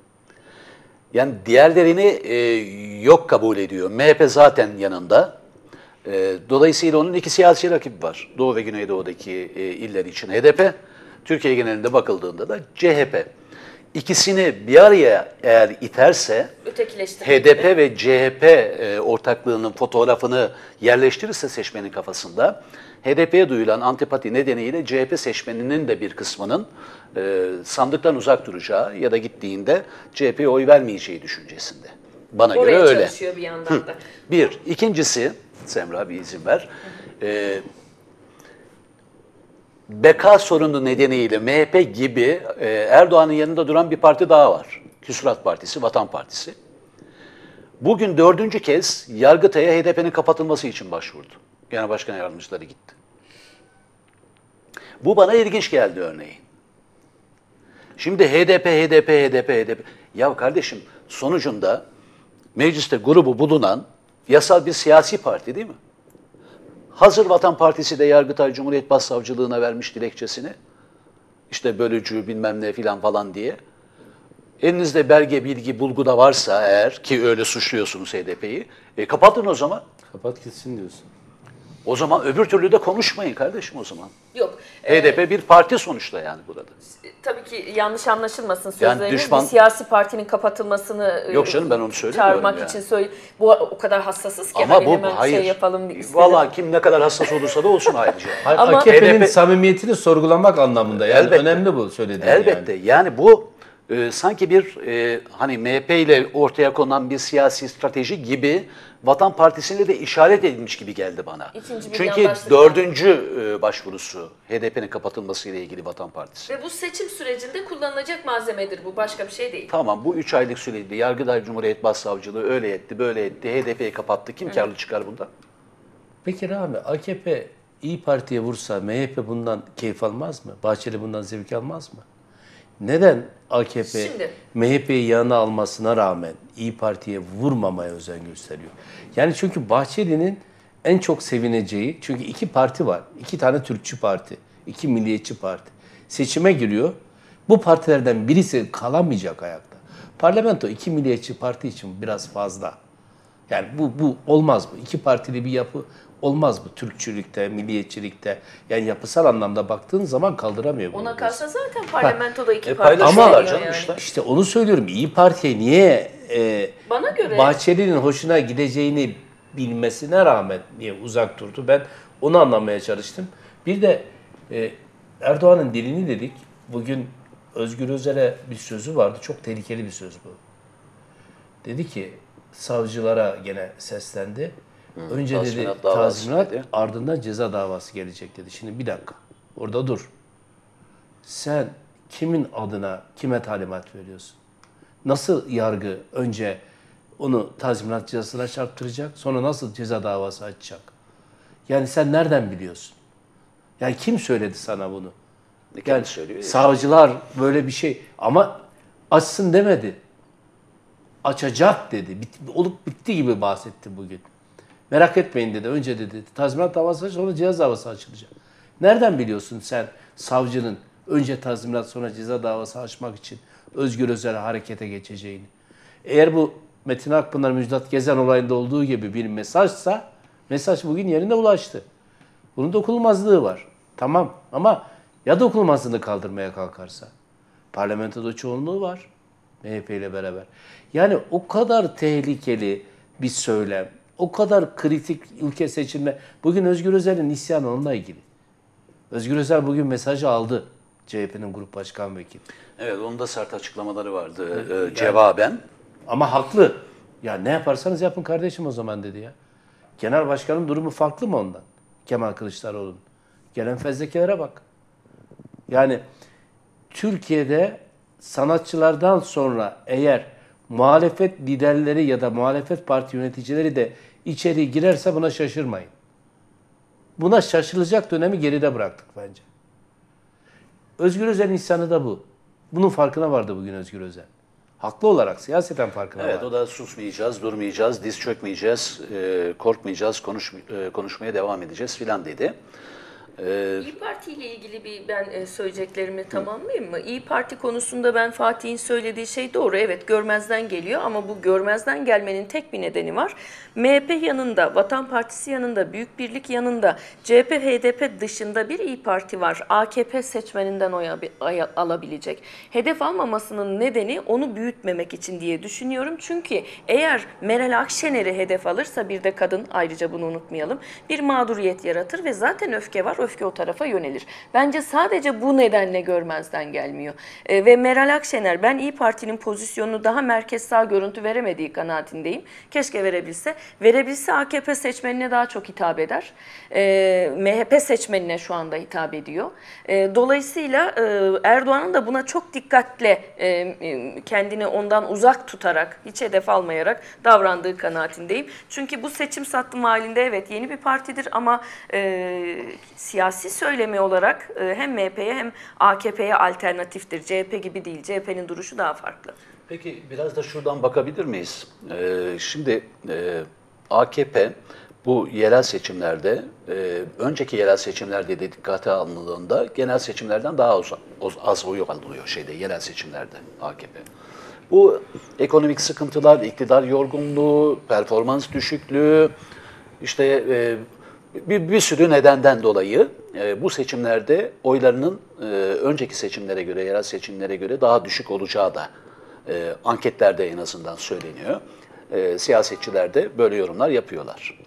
A: Yani diğerlerini e, yok kabul ediyor. M H P zaten yanında. E, dolayısıyla onun iki siyasi rakibi var. Doğu ve Güneydoğu'daki e, iller için H D P, Türkiye genelinde bakıldığında da C H P. İkisini bir araya eğer iterse H D P ve C H P e, ortaklığının fotoğrafını yerleştirirse seçmenin kafasında H D P'ye duyulan antipati nedeniyle C H P seçmeninin de bir kısmının e, sandıktan uzak duracağı ya da gittiğinde C H P'ye oy vermeyeceği düşüncesinde. Bana
C: Oraya
A: göre öyle.
C: çalışıyor bir yandan da.
A: Bir. İkincisi, Semra bir izin ver. E, beka sorunu nedeniyle M H P gibi e, Erdoğan'ın yanında duran bir parti daha var. Küsurat Partisi, Vatan Partisi. Bugün dördüncü kez Yargıtay'a H D P'nin kapatılması için başvurdu. Genel Başkan Yardımcıları gitti. Bu bana ilginç geldi örneğin. Şimdi H D P, H D P, H D P, H D P. Ya kardeşim sonucunda mecliste grubu bulunan yasal bir siyasi parti değil mi? Hazır Vatan Partisi de Yargıtay Cumhuriyet Başsavcılığına vermiş dilekçesini. İşte bölücü bilmem ne filan falan diye. Elinizde belge, bilgi, bulgu da varsa eğer ki öyle suçluyorsunuz H D P'yi. E, kapatın o zaman.
B: Kapat gitsin diyorsun.
A: O zaman öbür türlü de konuşmayın kardeşim o zaman.
C: Yok.
A: H D P e, bir parti sonuçta yani burada.
C: Tabii ki yanlış anlaşılmasın
A: Yani
C: sözleriniz.
A: düşman-
C: Bir siyasi partinin kapatılmasını
A: Yok canım, ben onu söylemiyorum
C: çağırmak
A: yani.
C: için söyle. Bu o kadar hassasız ki
A: Ama
C: hani
A: bu
C: hemen
A: hayır.
C: şey yapalım istedim.
A: Vallahi kim ne kadar hassas olursa da olsun ayrıca.
B: Hayır,
C: Ama-
B: A K P'nin
A: H D P
B: samimiyetini sorgulamak anlamında. Yani
A: Elbette.
B: önemli bu söylediğin
A: Elbette.
B: yani.
A: Yani, bu e, sanki bir e, hani M H P ile ortaya konan bir siyasi strateji gibi Vatan Partisi'ne de işaret edilmiş gibi geldi bana.
C: İkinci bir
A: Çünkü
C: yandaşlık
A: dördüncü e, başvurusu H D P'nin kapatılması ile ilgili Vatan Partisi.
C: Ve bu seçim sürecinde kullanılacak malzemedir bu. Başka bir şey değil.
A: Tamam, bu üç aylık süreydi. Yargıtay Cumhuriyet Başsavcılığı öyle etti, böyle etti. H D P'yi kapattı. Kim karlı çıkar bundan?
B: Peki Rami, A K P İyi Parti'ye vursa M H P bundan keyif almaz mı? Bahçeli bundan zevk almaz mı? Neden A K P
C: Şimdi-
B: M H P'yi yanına almasına rağmen İyi Parti'ye vurmamaya özen gösteriyor? Yani çünkü Bahçeli'nin en çok sevineceği, çünkü iki parti var. İki tane Türkçü parti, iki milliyetçi parti. Seçime giriyor. Bu partilerden birisi kalamayacak ayakta. Parlamento iki milliyetçi parti için biraz fazla. Yani bu bu olmaz bu. İki partili bir yapı olmaz bu. Türkçülükte, milliyetçilikte. Yani yapısal anlamda baktığın zaman kaldıramıyor bunu.
C: Ona kalsa zaten parlamentoda iki
A: E,
C: parti
A: paylaşıyorlar
C: seviyor
A: canım işte.
B: İşte onu söylüyorum. İyi Parti'ye niye e,
C: Bana göre-
B: Bahçeli'nin hoşuna gideceğini bilmesine rağmen niye uzak durdu? Ben onu anlamaya çalıştım. Bir de e, Erdoğan'ın dilini dedik. Bugün Özgür Özel'e bir sözü vardı. Çok tehlikeli bir söz bu. Dedi ki savcılara gene seslendi. Önce dedi
A: tazminat davası
B: tazminat,
A: dedi.
B: ardından ceza davası gelecek dedi. Şimdi bir dakika. Orada dur. Sen kimin adına kime talimat veriyorsun? Nasıl yargı önce onu tazminat cezasına çarptıracak, sonra nasıl ceza davası açacak? Yani sen nereden biliyorsun? Yani kim söyledi sana bunu?
A: Kendi
B: Yani
A: söylüyor ya.
B: savcılar böyle bir şey ama açsın demedi. Açacak dedi. Bit, olup bitti gibi bahsetti bugün. Merak etmeyin dedi. Önce dedi tazminat davası açılacak, sonra ceza davası açılacak. Nereden biliyorsun sen savcının önce tazminat sonra ceza davası açmak için Özgür Özel'e harekete geçeceğini? Eğer bu Metin Akpınar, Müjdat Gezen olayında olduğu gibi bir mesajsa mesaj bugün yerine ulaştı. Bunun dokunulmazlığı var. Tamam ama ya dokunulmazlığını kaldırmaya kalkarsa? Parlamentoda çoğunluğu var M H P ile beraber. Yani o kadar tehlikeli bir söylem, o kadar kritik ülke seçilme. Bugün Özgür Özel'in isyanı onunla ilgili. Özgür Özel bugün mesajı aldı C H P'nin grup başkan vekili.
A: Evet, onun da sert açıklamaları vardı e, cevaben.
B: Ama haklı. Ya ne yaparsanız yapın kardeşim o zaman dedi ya. Genel başkanın durumu farklı mı ondan? Kemal Kılıçdaroğlu'nun. Gelen fezlekelere bak. Yani Türkiye'de sanatçılardan sonra eğer muhalefet liderleri ya da muhalefet parti yöneticileri de içeri girerse buna şaşırmayın. Buna şaşılacak dönemi geride bıraktık bence. Özgür Özel'in isyanı da bu. Bunun farkına vardı bugün Özgür Özel. Haklı olarak siyaseten farkına
A: Evet,
B: vardı.
A: o da susmayacağız, durmayacağız, diz çökmeyeceğiz, e, korkmayacağız, konuş, e, konuşmaya devam edeceğiz filan dedi. E,
C: İyi Parti ile ilgili bir ben e, söyleyeceklerimi tamamlayayım mı? İyi Parti konusunda ben Fatih'in söylediği şey doğru. Evet, görmezden geliyor ama bu görmezden gelmenin tek bir nedeni var. M H P yanında, Vatan Partisi yanında, Büyük Birlik yanında, C H P, H D P dışında bir İyi Parti var. A K P seçmeninden oy ay- alabilecek. Hedef almamasının nedeni onu büyütmemek için diye düşünüyorum. Çünkü eğer Meral Akşener'i hedef alırsa, bir de kadın, ayrıca bunu unutmayalım, bir mağduriyet yaratır ve zaten öfke var. Öfke o tarafa yönelir. Bence sadece bu nedenle görmezden gelmiyor. E, ve Meral Akşener, ben İyi Parti'nin pozisyonunu daha merkez sağ görüntü veremediği kanaatindeyim. Keşke verebilse. Verebilse A K P seçmenine daha çok hitap eder. E, M H P seçmenine şu anda hitap ediyor. E, dolayısıyla e, Erdoğan'ın da buna çok dikkatle e, e, kendini ondan uzak tutarak, hiç hedef almayarak davrandığı kanaatindeyim. Çünkü bu seçim sattım halinde evet yeni bir partidir ama e, siyasi siyasi söylemi olarak e, hem M H P'ye hem A K P'ye alternatiftir. C H P gibi değil. C H P'nin duruşu daha farklı.
A: Peki biraz da şuradan bakabilir miyiz? Ee, şimdi e, A K P bu yerel seçimlerde, e, önceki yerel seçimlerde de dikkate alındığında genel seçimlerden daha az, az oy alıyor şeyde, yerel seçimlerde A K P. Bu ekonomik sıkıntılar, iktidar yorgunluğu, performans düşüklüğü, işte e, bir, bir sürü nedenden dolayı e, bu seçimlerde oylarının e, önceki seçimlere göre, yerel seçimlere göre daha düşük olacağı da e, anketlerde en azından söyleniyor. E, siyasetçiler de böyle yorumlar yapıyorlar.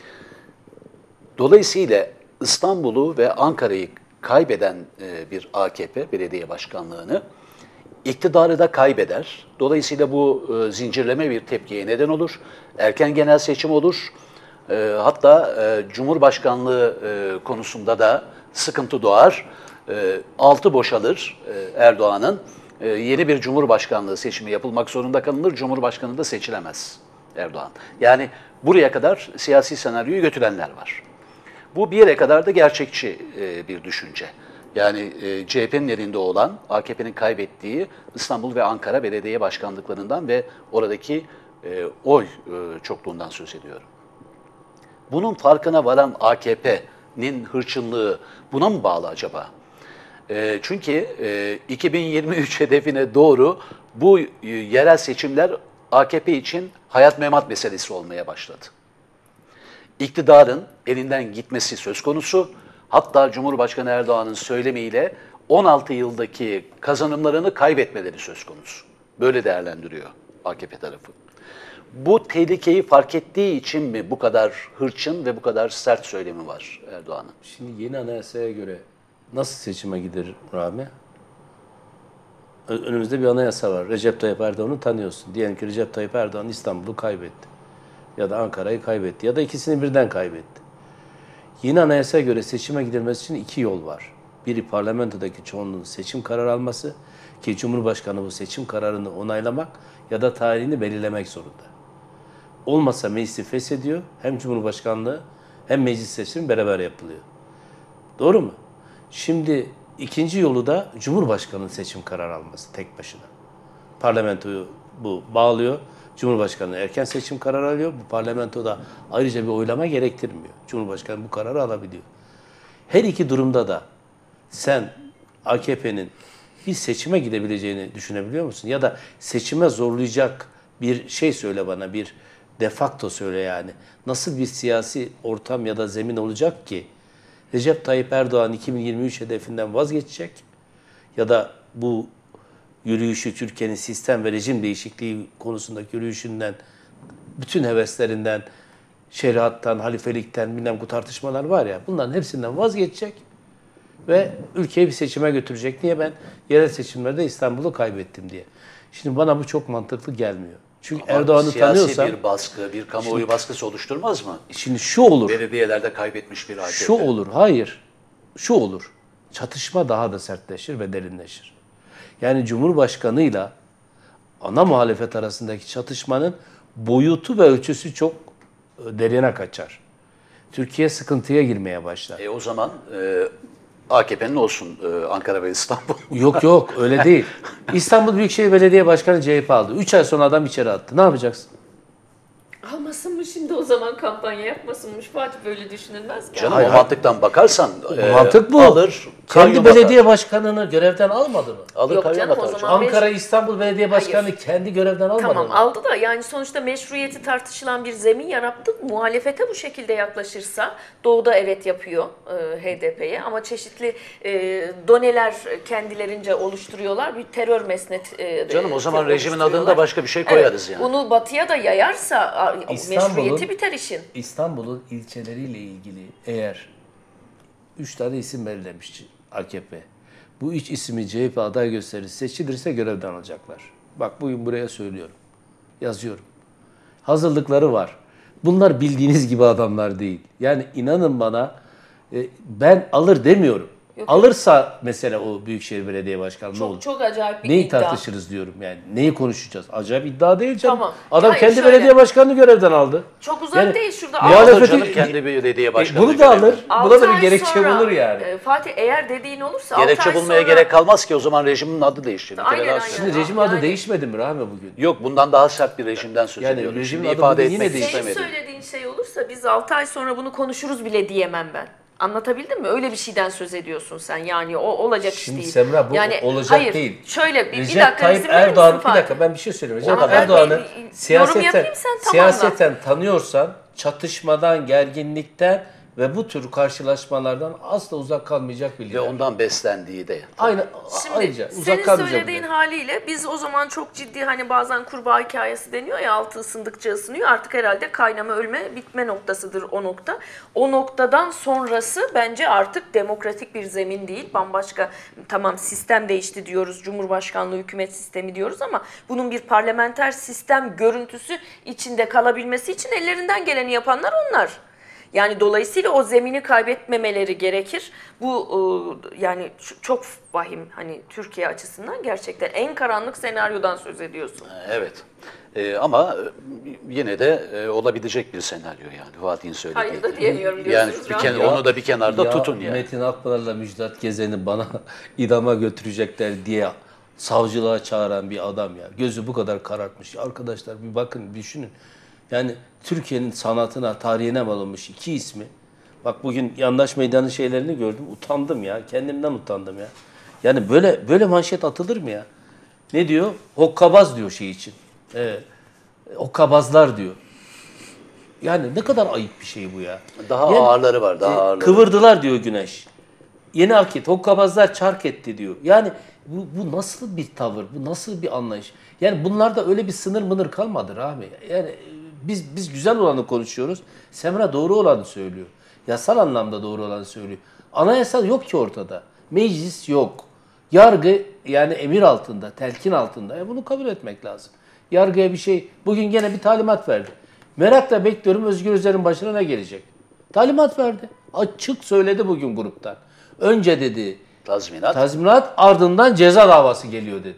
A: Dolayısıyla İstanbul'u ve Ankara'yı kaybeden e, bir A K P belediye başkanlığını iktidarı da kaybeder. Dolayısıyla bu e, zincirleme bir tepkiye neden olur. Erken genel seçim olur. E, hatta e, Cumhurbaşkanlığı e, konusunda da sıkıntı doğar. E, altı boşalır e, Erdoğan'ın. E, yeni bir Cumhurbaşkanlığı seçimi yapılmak zorunda kalınır. Cumhurbaşkanı da seçilemez Erdoğan. Yani buraya kadar siyasi senaryoyu götürenler var. Bu bir yere kadar da gerçekçi e, bir düşünce. Yani e, C H P'nin elinde olan, A K P'nin kaybettiği İstanbul ve Ankara belediye başkanlıklarından ve oradaki e, oy e, çokluğundan söz ediyorum. Bunun farkına varan A K P'nin hırçınlığı buna mı bağlı acaba? E, çünkü e, iki bin yirmi üç hedefine doğru bu e, yerel seçimler A K P için hayat memat meselesi olmaya başladı. İktidarın elinden gitmesi söz konusu. Hatta Cumhurbaşkanı Erdoğan'ın söylemiyle on altı yıldaki kazanımlarını kaybetmeleri söz konusu. Böyle değerlendiriyor A K P tarafı. Bu tehlikeyi fark ettiği için mi bu kadar hırçın ve bu kadar sert söylemi var Erdoğan'ın?
B: Şimdi yeni anayasaya göre nasıl seçime gider Rami? Önümüzde bir anayasa var. Recep Tayyip Erdoğan'ı tanıyorsun. Diyelim ki Recep Tayyip Erdoğan İstanbul'u kaybetti. Ya da Ankara'yı kaybetti. Ya da ikisini birden kaybetti. Yeni anayasaya göre seçime gidilmesi için iki yol var. Biri parlamentodaki çoğunluğun seçim kararı alması ki Cumhurbaşkanı bu seçim kararını onaylamak ya da tarihini belirlemek zorunda. Olmasa meclisi feshediyor. Hem Cumhurbaşkanlığı hem meclis seçimi beraber yapılıyor. Doğru mu? Şimdi ikinci yolu da Cumhurbaşkanı'nın seçim kararı alması tek başına. Parlamentoyu bu bağlıyor. Cumhurbaşkanı erken seçim kararı alıyor. Bu parlamentoda ayrıca bir oylama gerektirmiyor. Cumhurbaşkanı bu kararı alabiliyor. Her iki durumda da sen A K P'nin bir seçime gidebileceğini düşünebiliyor musun? Ya da seçime zorlayacak bir şey söyle bana, bir de facto söyle yani. Nasıl bir siyasi ortam ya da zemin olacak ki Recep Tayyip Erdoğan iki bin yirmi üç hedefinden vazgeçecek ya da bu yürüyüşü, Türkiye'nin sistem ve rejim değişikliği konusundaki yürüyüşünden, bütün heveslerinden, şeriattan, halifelikten, bilmem bu tartışmalar var ya, bunların hepsinden vazgeçecek ve ülkeyi bir seçime götürecek. Niye ben yerel seçimlerde İstanbul'u kaybettim diye. Şimdi bana bu çok mantıklı gelmiyor. Çünkü
A: Ama
B: Erdoğan'ı tanıyorsam...
A: Siyasi bir baskı, bir kamuoyu şimdi, baskısı oluşturmaz mı?
B: Şimdi şu olur.
A: Belediyelerde kaybetmiş bir A K P.
B: Şu olur, hayır. Şu olur. Çatışma daha da sertleşir ve derinleşir. Yani Cumhurbaşkanı'yla ana muhalefet arasındaki çatışmanın boyutu ve ölçüsü çok derine kaçar. Türkiye sıkıntıya girmeye başlar.
A: E o zaman e, A K P'nin olsun e, Ankara ve İstanbul.
B: Yok yok öyle değil. İstanbul Büyükşehir Belediye Başkanı C H P aldı. Üç ay sonra adam içeri attı. Ne yapacaksın?
C: Almasın mı şimdi o zaman kampanya yapmasınmış Fatih, böyle düşünülmez ki.
A: Canım
B: Hayır,
A: o mantıktan bakarsan e,
B: mantık bu.
A: alır.
B: Kendi
A: kayyum
B: belediye
A: atar.
B: başkanını görevden almadı mı?
A: Alır,
C: Yok
A: kayyum
C: canım, o
A: atar.
C: zaman-
B: Ankara İstanbul Belediye Başkanı
C: Hayır.
B: kendi görevden almadı
C: Tamam
B: mı?
C: aldı da yani sonuçta meşruiyeti tartışılan bir zemin yarattı. Muhalefete bu şekilde yaklaşırsa doğuda evet yapıyor e, H D P'ye ama çeşitli e, doneler kendilerince oluşturuyorlar. Bir terör mesnet e,
A: Canım o zaman rejimin adında
C: oluşturuyorlar.
A: başka bir şey koyarız
C: Evet,
A: yani.
C: Bunu batıya da yayarsa a,
B: İstanbul'un-
C: meşruiyeti biter işin.
B: İstanbul'un ilçeleriyle ilgili eğer üç tane isim belirlemiş A K P. Bu üç ismi C H P aday gösterirse seçilirse görevden alacaklar. Bak bugün buraya söylüyorum. Yazıyorum. Hazırlıkları var. Bunlar bildiğiniz gibi adamlar değil. Yani inanın bana e, ben alır demiyorum.
C: Yok.
B: Alırsa mesela o Büyükşehir Belediye Başkanı ne
C: Çok
B: olur?
C: çok acayip bir
B: Neyi
C: iddia.
B: tartışırız diyorum yani. Neyi konuşacağız? Acayip iddia değil canım.
C: Tamam.
B: Adam
C: Hayır,
B: kendi
C: şöyle.
B: belediye başkanını görevden aldı.
C: Çok uzak
B: Yani
C: değil şurada.
B: muhalefeti-
A: Alır canım kendi belediye
B: E,
A: başkanı.
B: bunu da alır.
C: Altı
B: Buna da bir
C: ay
B: gerekçe
C: sonra,
B: bulur yani.
C: e, Fatih eğer dediğin olursa altı
A: Gerekçe
C: ay
A: bulmaya
C: sonra-
A: gerek kalmaz ki o zaman rejimin adı değişir. Bir kere
C: Aynen,
A: daha
C: aynen.
A: söyleyeyim.
B: Şimdi rejim adı
C: Yani-
B: değişmedi mi Rahmi bugün?
A: Yok bundan daha sert bir rejimden söz
B: Yani
A: ediyorum.
B: rejimin
A: Şimdi
B: adı
A: ifade
B: bugün yine
A: etmek
B: değişti.
C: Senin
A: istemedim.
C: söylediğin şey olursa biz altı ay sonra bunu konuşuruz bile diyemem ben. Anlatabildim mi? Öyle bir şeyden söz ediyorsun sen. Yani o olacak iş
B: Şimdi
C: değil.
B: Semra, bu
C: yani,
B: olacak
C: hayır,
B: değil.
C: Şöyle bir, bir
B: Recep
C: dakika
B: Tayyip
C: izin verir misin
B: Erdoğan, bir
C: Fatih?
B: dakika ben bir şey söyleyeyim. Recep
C: Ama
B: Tayyip
C: ben
B: Erdoğan'ı
C: bir- bir- yorum
B: siyasetten,
C: yapayım, sen tamamla.
B: siyasetten tanıyorsan çatışmadan, gerginlikten ve bu tür karşılaşmalardan asla uzak kalmayacak bir
A: Ve
B: lider.
A: ondan beslendiği de.
B: Aynı
C: Şimdi
B: ayrıca
C: senin
B: uzak kalmayacak bir
C: söylediğin
B: lider.
C: haliyle biz o zaman çok ciddi hani bazen kurbağa hikayesi deniyor ya altı ısındıkça ısınıyor. Artık herhalde kaynama ölme bitme noktasıdır o nokta. O noktadan sonrası bence artık demokratik bir zemin değil. Bambaşka tamam sistem değişti diyoruz. Cumhurbaşkanlığı hükümet sistemi diyoruz ama bunun bir parlamenter sistem görüntüsü içinde kalabilmesi için ellerinden geleni yapanlar onlar. Yani dolayısıyla o zemini kaybetmemeleri gerekir. Bu e, yani ç- çok vahim hani Türkiye açısından gerçekten en karanlık senaryodan söz ediyorsun.
A: Evet. Ee, ama yine de e, olabilecek bir senaryo yani Fatih'in söylediği.
C: Hayır da
A: gibi.
C: diyemiyorum
A: Yani
C: diyorsunuz.
A: bir
C: Ya.
A: ken- onu da bir kenarda
B: Ya
A: tutun yani.
B: Metin Akpınar'la Müjdat Gezen'i bana idama götürecekler diye savcılığa çağıran bir adam ya. Gözü bu kadar karartmış. Arkadaşlar bir bakın, bir düşünün. Yani Türkiye'nin sanatına, tarihine mal olmuş iki ismi. Bak bugün Yandaş Meydanı şeylerini gördüm. Utandım ya. Kendimden utandım ya. Yani böyle böyle manşet atılır mı ya? Ne diyor? Hokkabaz diyor şey için. Evet. Hokkabazlar diyor. Yani ne kadar ayıp bir şey bu ya.
A: Daha
B: Yani,
A: ağırları var, daha
B: e,
A: ağırları.
B: Kıvırdılar diyor Güneş. Yeni akit, hokkabazlar çark etti diyor. Yani bu, bu nasıl bir tavır, bu nasıl bir anlayış? Yani bunlarda öyle bir sınır mınır kalmadı Rahmi. Yani e, biz biz güzel olanı konuşuyoruz. Semra doğru olanı söylüyor. Yasal anlamda doğru olanı söylüyor. Anayasal yok ki ortada. Meclis yok. Yargı yani emir altında, telkin altında. E bunu kabul etmek lazım. Yargıya bir şey, bugün gene bir talimat verdi. Merakla bekliyorum Özgür Özel'in başına ne gelecek? Talimat verdi. Açık söyledi bugün gruptan. Önce dedi
A: Tazminat.
B: tazminat, ardından ceza davası geliyor dedi.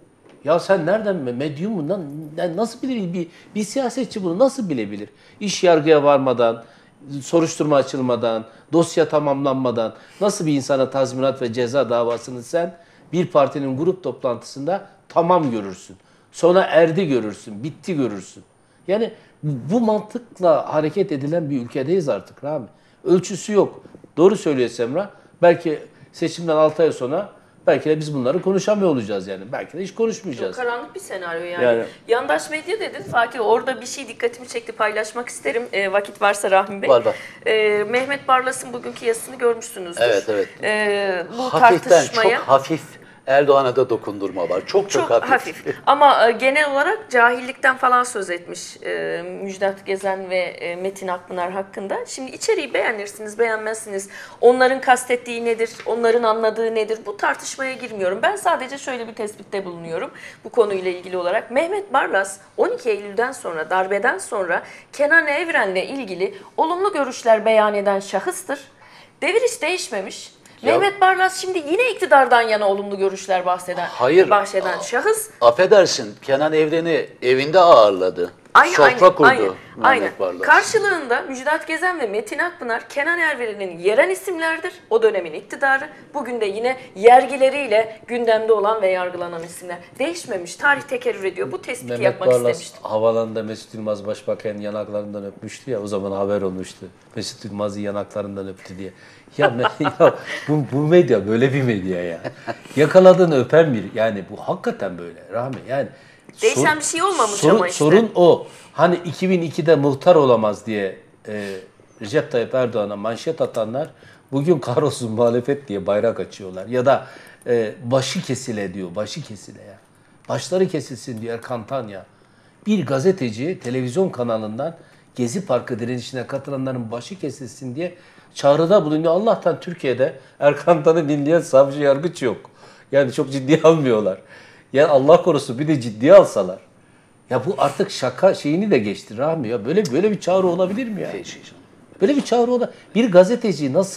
B: Ya sen nereden medyum bundan nasıl bilebilir? Bir, bir siyasetçi bunu nasıl bilebilir? İş yargıya varmadan, soruşturma açılmadan, dosya tamamlanmadan nasıl bir insana tazminat ve ceza davasını sen bir partinin grup toplantısında tamam görürsün. Sona erdi görürsün, bitti görürsün. Yani bu mantıkla hareket edilen bir ülkedeyiz artık Rami. Ölçüsü yok. Doğru söylüyor Semra. Belki seçimden altı ay sonra belki de biz bunları konuşamıyor olacağız yani. Belki de hiç
C: Çok
B: konuşmayacağız.
C: karanlık bir senaryo yani.
B: Yani-
C: Yandaş medya dedin Fatih, orada bir şey dikkatimi çekti, paylaşmak isterim e, vakit varsa Rahmi Bey.
A: Var, var.
C: E, Mehmet Barlas'ın bugünkü yazısını görmüşsünüzdür.
A: Evet, evet.
C: E, bu
A: Hafiften
C: tartışmaya...
A: çok hafif Erdoğan'a da dokundurma var. Çok çok,
C: Çok hafif. Ama e, genel olarak cahillikten falan söz etmiş e, Müjdat Gezen ve e, Metin Akpınar hakkında. Şimdi içeriği beğenirsiniz, beğenmezsiniz. Onların kastettiği nedir, onların anladığı nedir? Bu tartışmaya girmiyorum. Ben sadece şöyle bir tespitte bulunuyorum bu konuyla ilgili olarak. Mehmet Barlas on iki Eylül'den sonra, darbeden sonra Kenan Evren'le ilgili olumlu görüşler beyan eden şahıstır. Devir hiç değişmemiş.
A: Ya-
C: Mehmet Barlas şimdi yine iktidardan yana olumlu görüşler bahseden,
A: Hayır.
C: bahseden şahıs.
A: Affedersin Kenan Evren'i evinde ağırladı.
C: Aynı,
A: Sofra
C: aynı,
A: kurdu
C: aynı,
A: Mehmet
C: aynen.
A: Barlas.
C: Karşılığında Müjdat Gezen ve Metin Akpınar, Kenan Evren'in yerel isimlerdir. O dönemin iktidarı. Bugün de yine yergileriyle gündemde olan ve yargılanan isimler. Değişmemiş. Tarih tekerrür ediyor. Bu tespiti
B: Mehmet
C: yapmak
B: Barlas
C: istemiştim.
B: havalanında Mesut Yılmaz Başbakan'ın yanaklarından öpmüştü ya, o zaman haber olmuştu. Mesut Yılmaz'ı yanaklarından öptü diye. Ya, me- ya bu, bu medya böyle bir medya ya. Yakaladığını öpen bir, yani bu hakikaten böyle Rahmi. Yani
C: Değişen bir şey olmamış
B: sorun,
C: ama işte.
B: Sorun o. Hani iki bin ikide muhtar olamaz diye e, Recep Tayyip Erdoğan'a manşet atanlar bugün kahrolsun muhalefet diye bayrak açıyorlar. Ya da e, başı kesile diyor, başı kesile ya. Başları kesilsin diyor Erkan Tan ya. Bir gazeteci televizyon kanalından Gezi Parkı direnişine katılanların başı kesilsin diye çağrıda bulunuyor. Allah'tan Türkiye'de Erkan Tan'ı dinleyen savcı yargıç yok. Yani çok ciddiye almıyorlar. Yani Allah korusun bir de ciddiye alsalar. Ya bu artık şaka şeyini de geçti Rahmi ya. Böyle böyle bir çağrı olabilir mi ya?
A: Feci canım.
B: Böyle bir çağrı olabilir. Bir gazeteci nasıl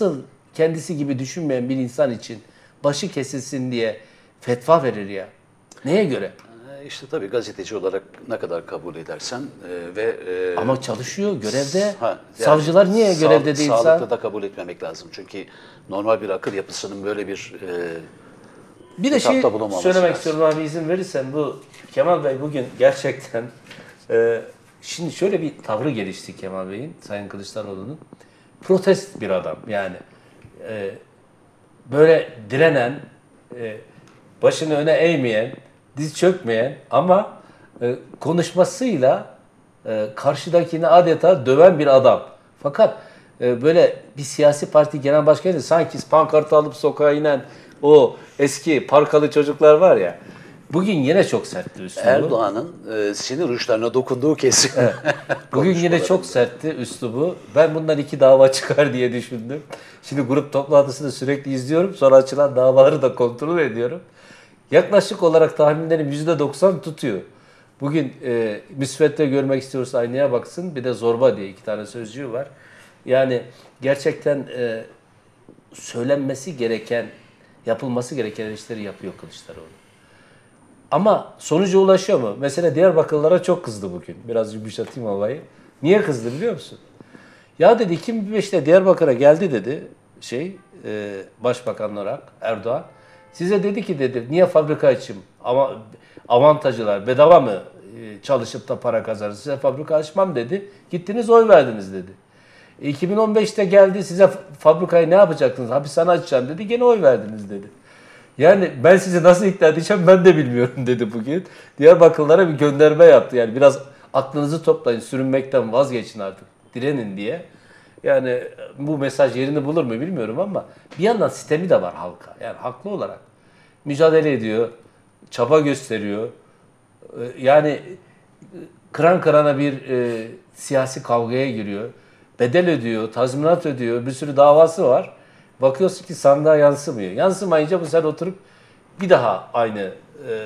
B: kendisi gibi düşünmeyen bir insan için başı kesilsin diye fetva verir ya? Neye göre?
A: E, İşte tabii gazeteci olarak ne kadar kabul edersen e, ve e,
B: Ama çalışıyor görevde.
A: ha, yani
B: Savcılar niye
A: sağ-
B: görevde değilse?
A: Sağlıklı da kabul etmemek lazım. Çünkü normal bir akıl yapısının böyle bir e,
B: Bir de şey
A: hitapta bulunmaması
B: söylemek
A: lazım.
B: istiyorum abi, izin verirsen. Bu Kemal Bey bugün gerçekten e, şimdi şöyle bir tavrı gelişti Kemal Bey'in, Sayın Kılıçdaroğlu'nun. Protest bir adam yani. E, böyle direnen, e, başını öne eğmeyen, diz çökmeyen ama e, konuşmasıyla e, karşıdakini adeta döven bir adam. Fakat e, böyle bir siyasi parti genel başkanı değil, sanki pankartı alıp sokağa inen o eski parkalı çocuklar var ya, bugün yine çok sertti üslubu.
A: Erdoğan'ın e, sinir uçlarına dokunduğu kesim.
B: Bugün yine çok sertti üslubu. Ben bundan iki dava çıkar diye düşündüm. Şimdi grup toplantısını sürekli izliyorum. Sonra açılan davaları da kontrol ediyorum. Yaklaşık olarak tahminlerim yüzde doksan tutuyor. Bugün e, müsvedde görmek istiyorsa aynaya baksın. Bir de zorba diye iki tane sözcüğü var. Yani gerçekten e, söylenmesi gereken, yapılması gereken işleri yapıyor Kılıçdaroğlu. Ama sonuca ulaşıyor mu? Mesela Diyarbakırlılara çok kızdı bugün. Biraz yumuşatayım havayı. Niye kızdı biliyor musun? Ya dedi iki bin beşte Diyarbakır'a geldi dedi şey e, Başbakan olarak Erdoğan. Size dedi ki dedi niye fabrika açayım? Ama avantajlar bedava mı e, çalışıp da para kazanır? Size fabrika açmam dedi. Gittiniz oy verdiniz dedi. E, iki bin on beşte geldi size fabrikayı ne yapacaksınız? Hapishane açacağım dedi. Gene oy verdiniz dedi. Yani ben sizi nasıl ikna edeceğim ben de bilmiyorum dedi bugün. Diyarbakırlılara bir gönderme yaptı. Yani biraz aklınızı toplayın, sürünmekten vazgeçin artık, direnin diye. Yani bu mesaj yerini bulur mu bilmiyorum ama bir yandan sistemi de var halka. Yani haklı olarak mücadele ediyor, çaba gösteriyor. Yani kıran kırana bir e, siyasi kavgaya giriyor. Bedel ödüyor, tazminat ödüyor, bir sürü davası var. Bakıyorsun ki sandığa yansımıyor. Yansımayınca bu sefer oturup bir daha aynı e,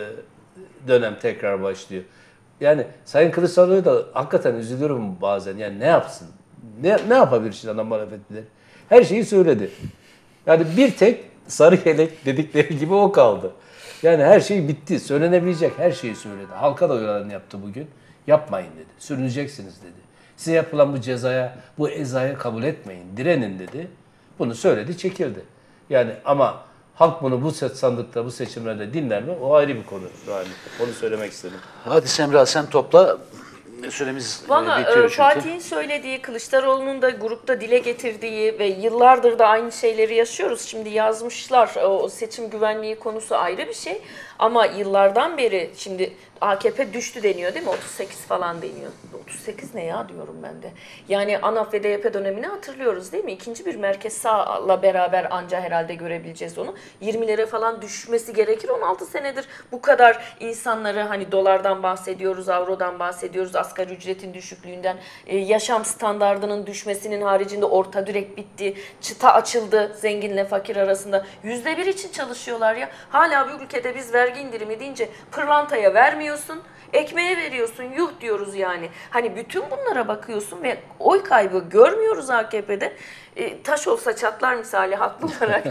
B: dönem tekrar başlıyor. Yani Sayın Kılıçdaroğlu da hakikaten üzülüyorum bazen. Yani ne yapsın? Ne, ne yapabilir şimdi adam muhalefetleri? Her şeyi söyledi. Yani bir tek sarı yelek dedikleri gibi o kaldı. Yani her şey bitti. Söylenebilecek her şeyi söyledi. Halka da uyarını yaptı bugün. Yapmayın dedi. Sürüneceksiniz dedi. Size yapılan bu cezaya, bu ezaya kabul etmeyin. Direnin dedi. Bunu söyledi, çekildi. Yani ama halk bunu bu sandıkta, bu seçimlerde dinler mi? O ayrı bir konu. Yani onu söylemek istedim.
A: Hadi Semra sen topla. Süremiz e,
C: Valla
A: bitiyor
C: e,
A: çünkü.
C: Fatih'in söylediği, Kılıçdaroğlu'nun da grupta dile getirdiği ve yıllardır da aynı şeyleri yaşıyoruz. Şimdi yazmışlar, o seçim güvenliği konusu ayrı bir şey. Ama yıllardan beri şimdi A K P düştü deniyor değil mi? otuz sekiz falan deniyor. otuz sekiz ne ya diyorum ben de. Yani ANAP ve D Y P dönemini hatırlıyoruz değil mi? İkinci bir merkez sağla beraber anca herhalde görebileceğiz onu. yirmilere falan düşmesi gerekir. on altı senedir bu kadar insanları hani dolardan bahsediyoruz, avrodan bahsediyoruz, asgari ücretin düşüklüğünden, e, yaşam standardının düşmesinin haricinde orta direk bitti, çıta açıldı zenginle fakir arasında. Yüzde bir için çalışıyorlar ya. Hala bir ülkede biz vergi indirimi deyince pırlantaya vermiyorsun, ekmeğe veriyorsun, yuh diyoruz yani. Hani bütün bunlara bakıyorsun ve oy kaybı görmüyoruz A K P'de. E, taş olsa çatlar misali haklı olarak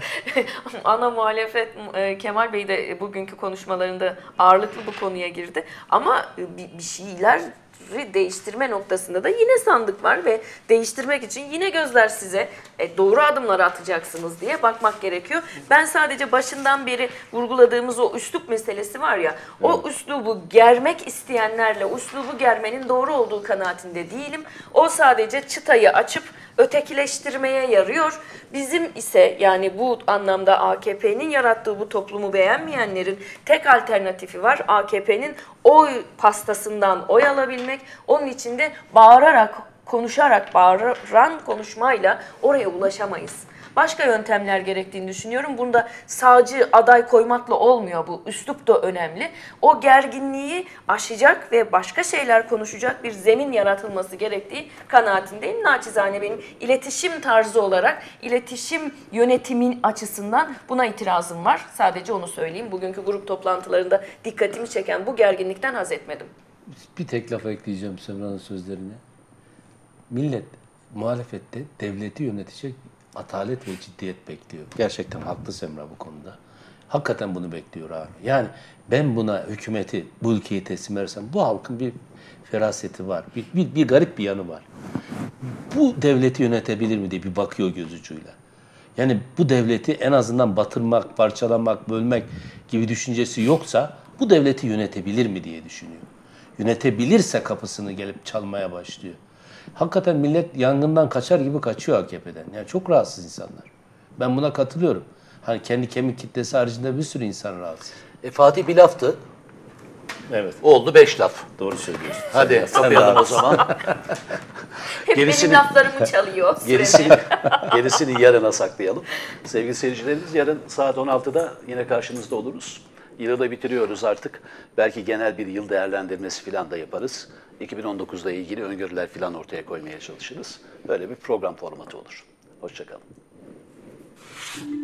C: ana muhalefet e, Kemal Bey de bugünkü konuşmalarında ağırlıklı bu konuya girdi. Ama e, bir, bir şeyler değiştirme noktasında da yine sandık var ve değiştirmek için yine gözler size e, doğru adımları atacaksınız diye bakmak gerekiyor. Ben sadece başından beri vurguladığımız o üslup meselesi var ya, o üslubu germek isteyenlerle üslubu germenin doğru olduğu kanaatinde değilim. O sadece çıtayı açıp ötekileştirmeye yarıyor. Bizim ise yani bu anlamda A K P'nin yarattığı bu toplumu beğenmeyenlerin tek alternatifi var. A K P'nin oy pastasından oy alabilmek. Onun için de bağırarak, konuşarak, bağıran konuşmayla oraya ulaşamayız. Başka yöntemler gerektiğini düşünüyorum. Bunda sağcı aday koymakla olmuyor bu. Üslup da önemli. O gerginliği aşacak ve başka şeyler konuşacak bir zemin yaratılması gerektiği kanaatindeyim. Naçizane benim iletişim tarzı olarak, iletişim yönetimin açısından buna itirazım var. Sadece onu söyleyeyim. Bugünkü grup toplantılarında dikkatimi çeken bu gerginlikten haz etmedim.
B: Bir tek laf ekleyeceğim Semra'nın sözlerine. Millet muhalefette devleti yönetecek atalet ve ciddiyet bekliyor. Gerçekten haklı Semra bu konuda. Hakikaten bunu bekliyor abi. Yani ben buna hükümeti, bu ülkeyi teslim edersem bu halkın bir feraseti var. Bir, bir, bir garip bir yanı var. Bu devleti yönetebilir mi diye bir bakıyor göz ucuyla. Yani bu devleti en azından batırmak, parçalamak, bölmek gibi düşüncesi yoksa bu devleti yönetebilir mi diye düşünüyor. Yönetebilirse kapısını gelip çalmaya başlıyor. Hakikaten millet yangından kaçar gibi kaçıyor A K P'den. Yani çok rahatsız insanlar. Ben buna katılıyorum. Hani kendi kemik kitlesi haricinde bir sürü insan rahatsız.
A: E, Fatih bir laftı.
B: Evet.
A: Oldu beş laf.
B: Doğru söylüyorsun.
A: Hadi
B: Sen
A: kapayalım o
B: haklısın.
A: zaman.
C: Hep
A: Gerisini-
C: benim laflarımı çalıyor. sürede.
A: Gerisini, gerisini yarına saklayalım. Sevgili seyircilerimiz, yarın saat on altıda yine karşınızda oluruz. Yılı da bitiriyoruz artık. Belki genel bir yıl değerlendirmesi falan da yaparız. iki bin on dokuzla ilgili öngörüler falan ortaya koymaya çalışırız. Böyle bir program formatı olur. Hoşça kalın.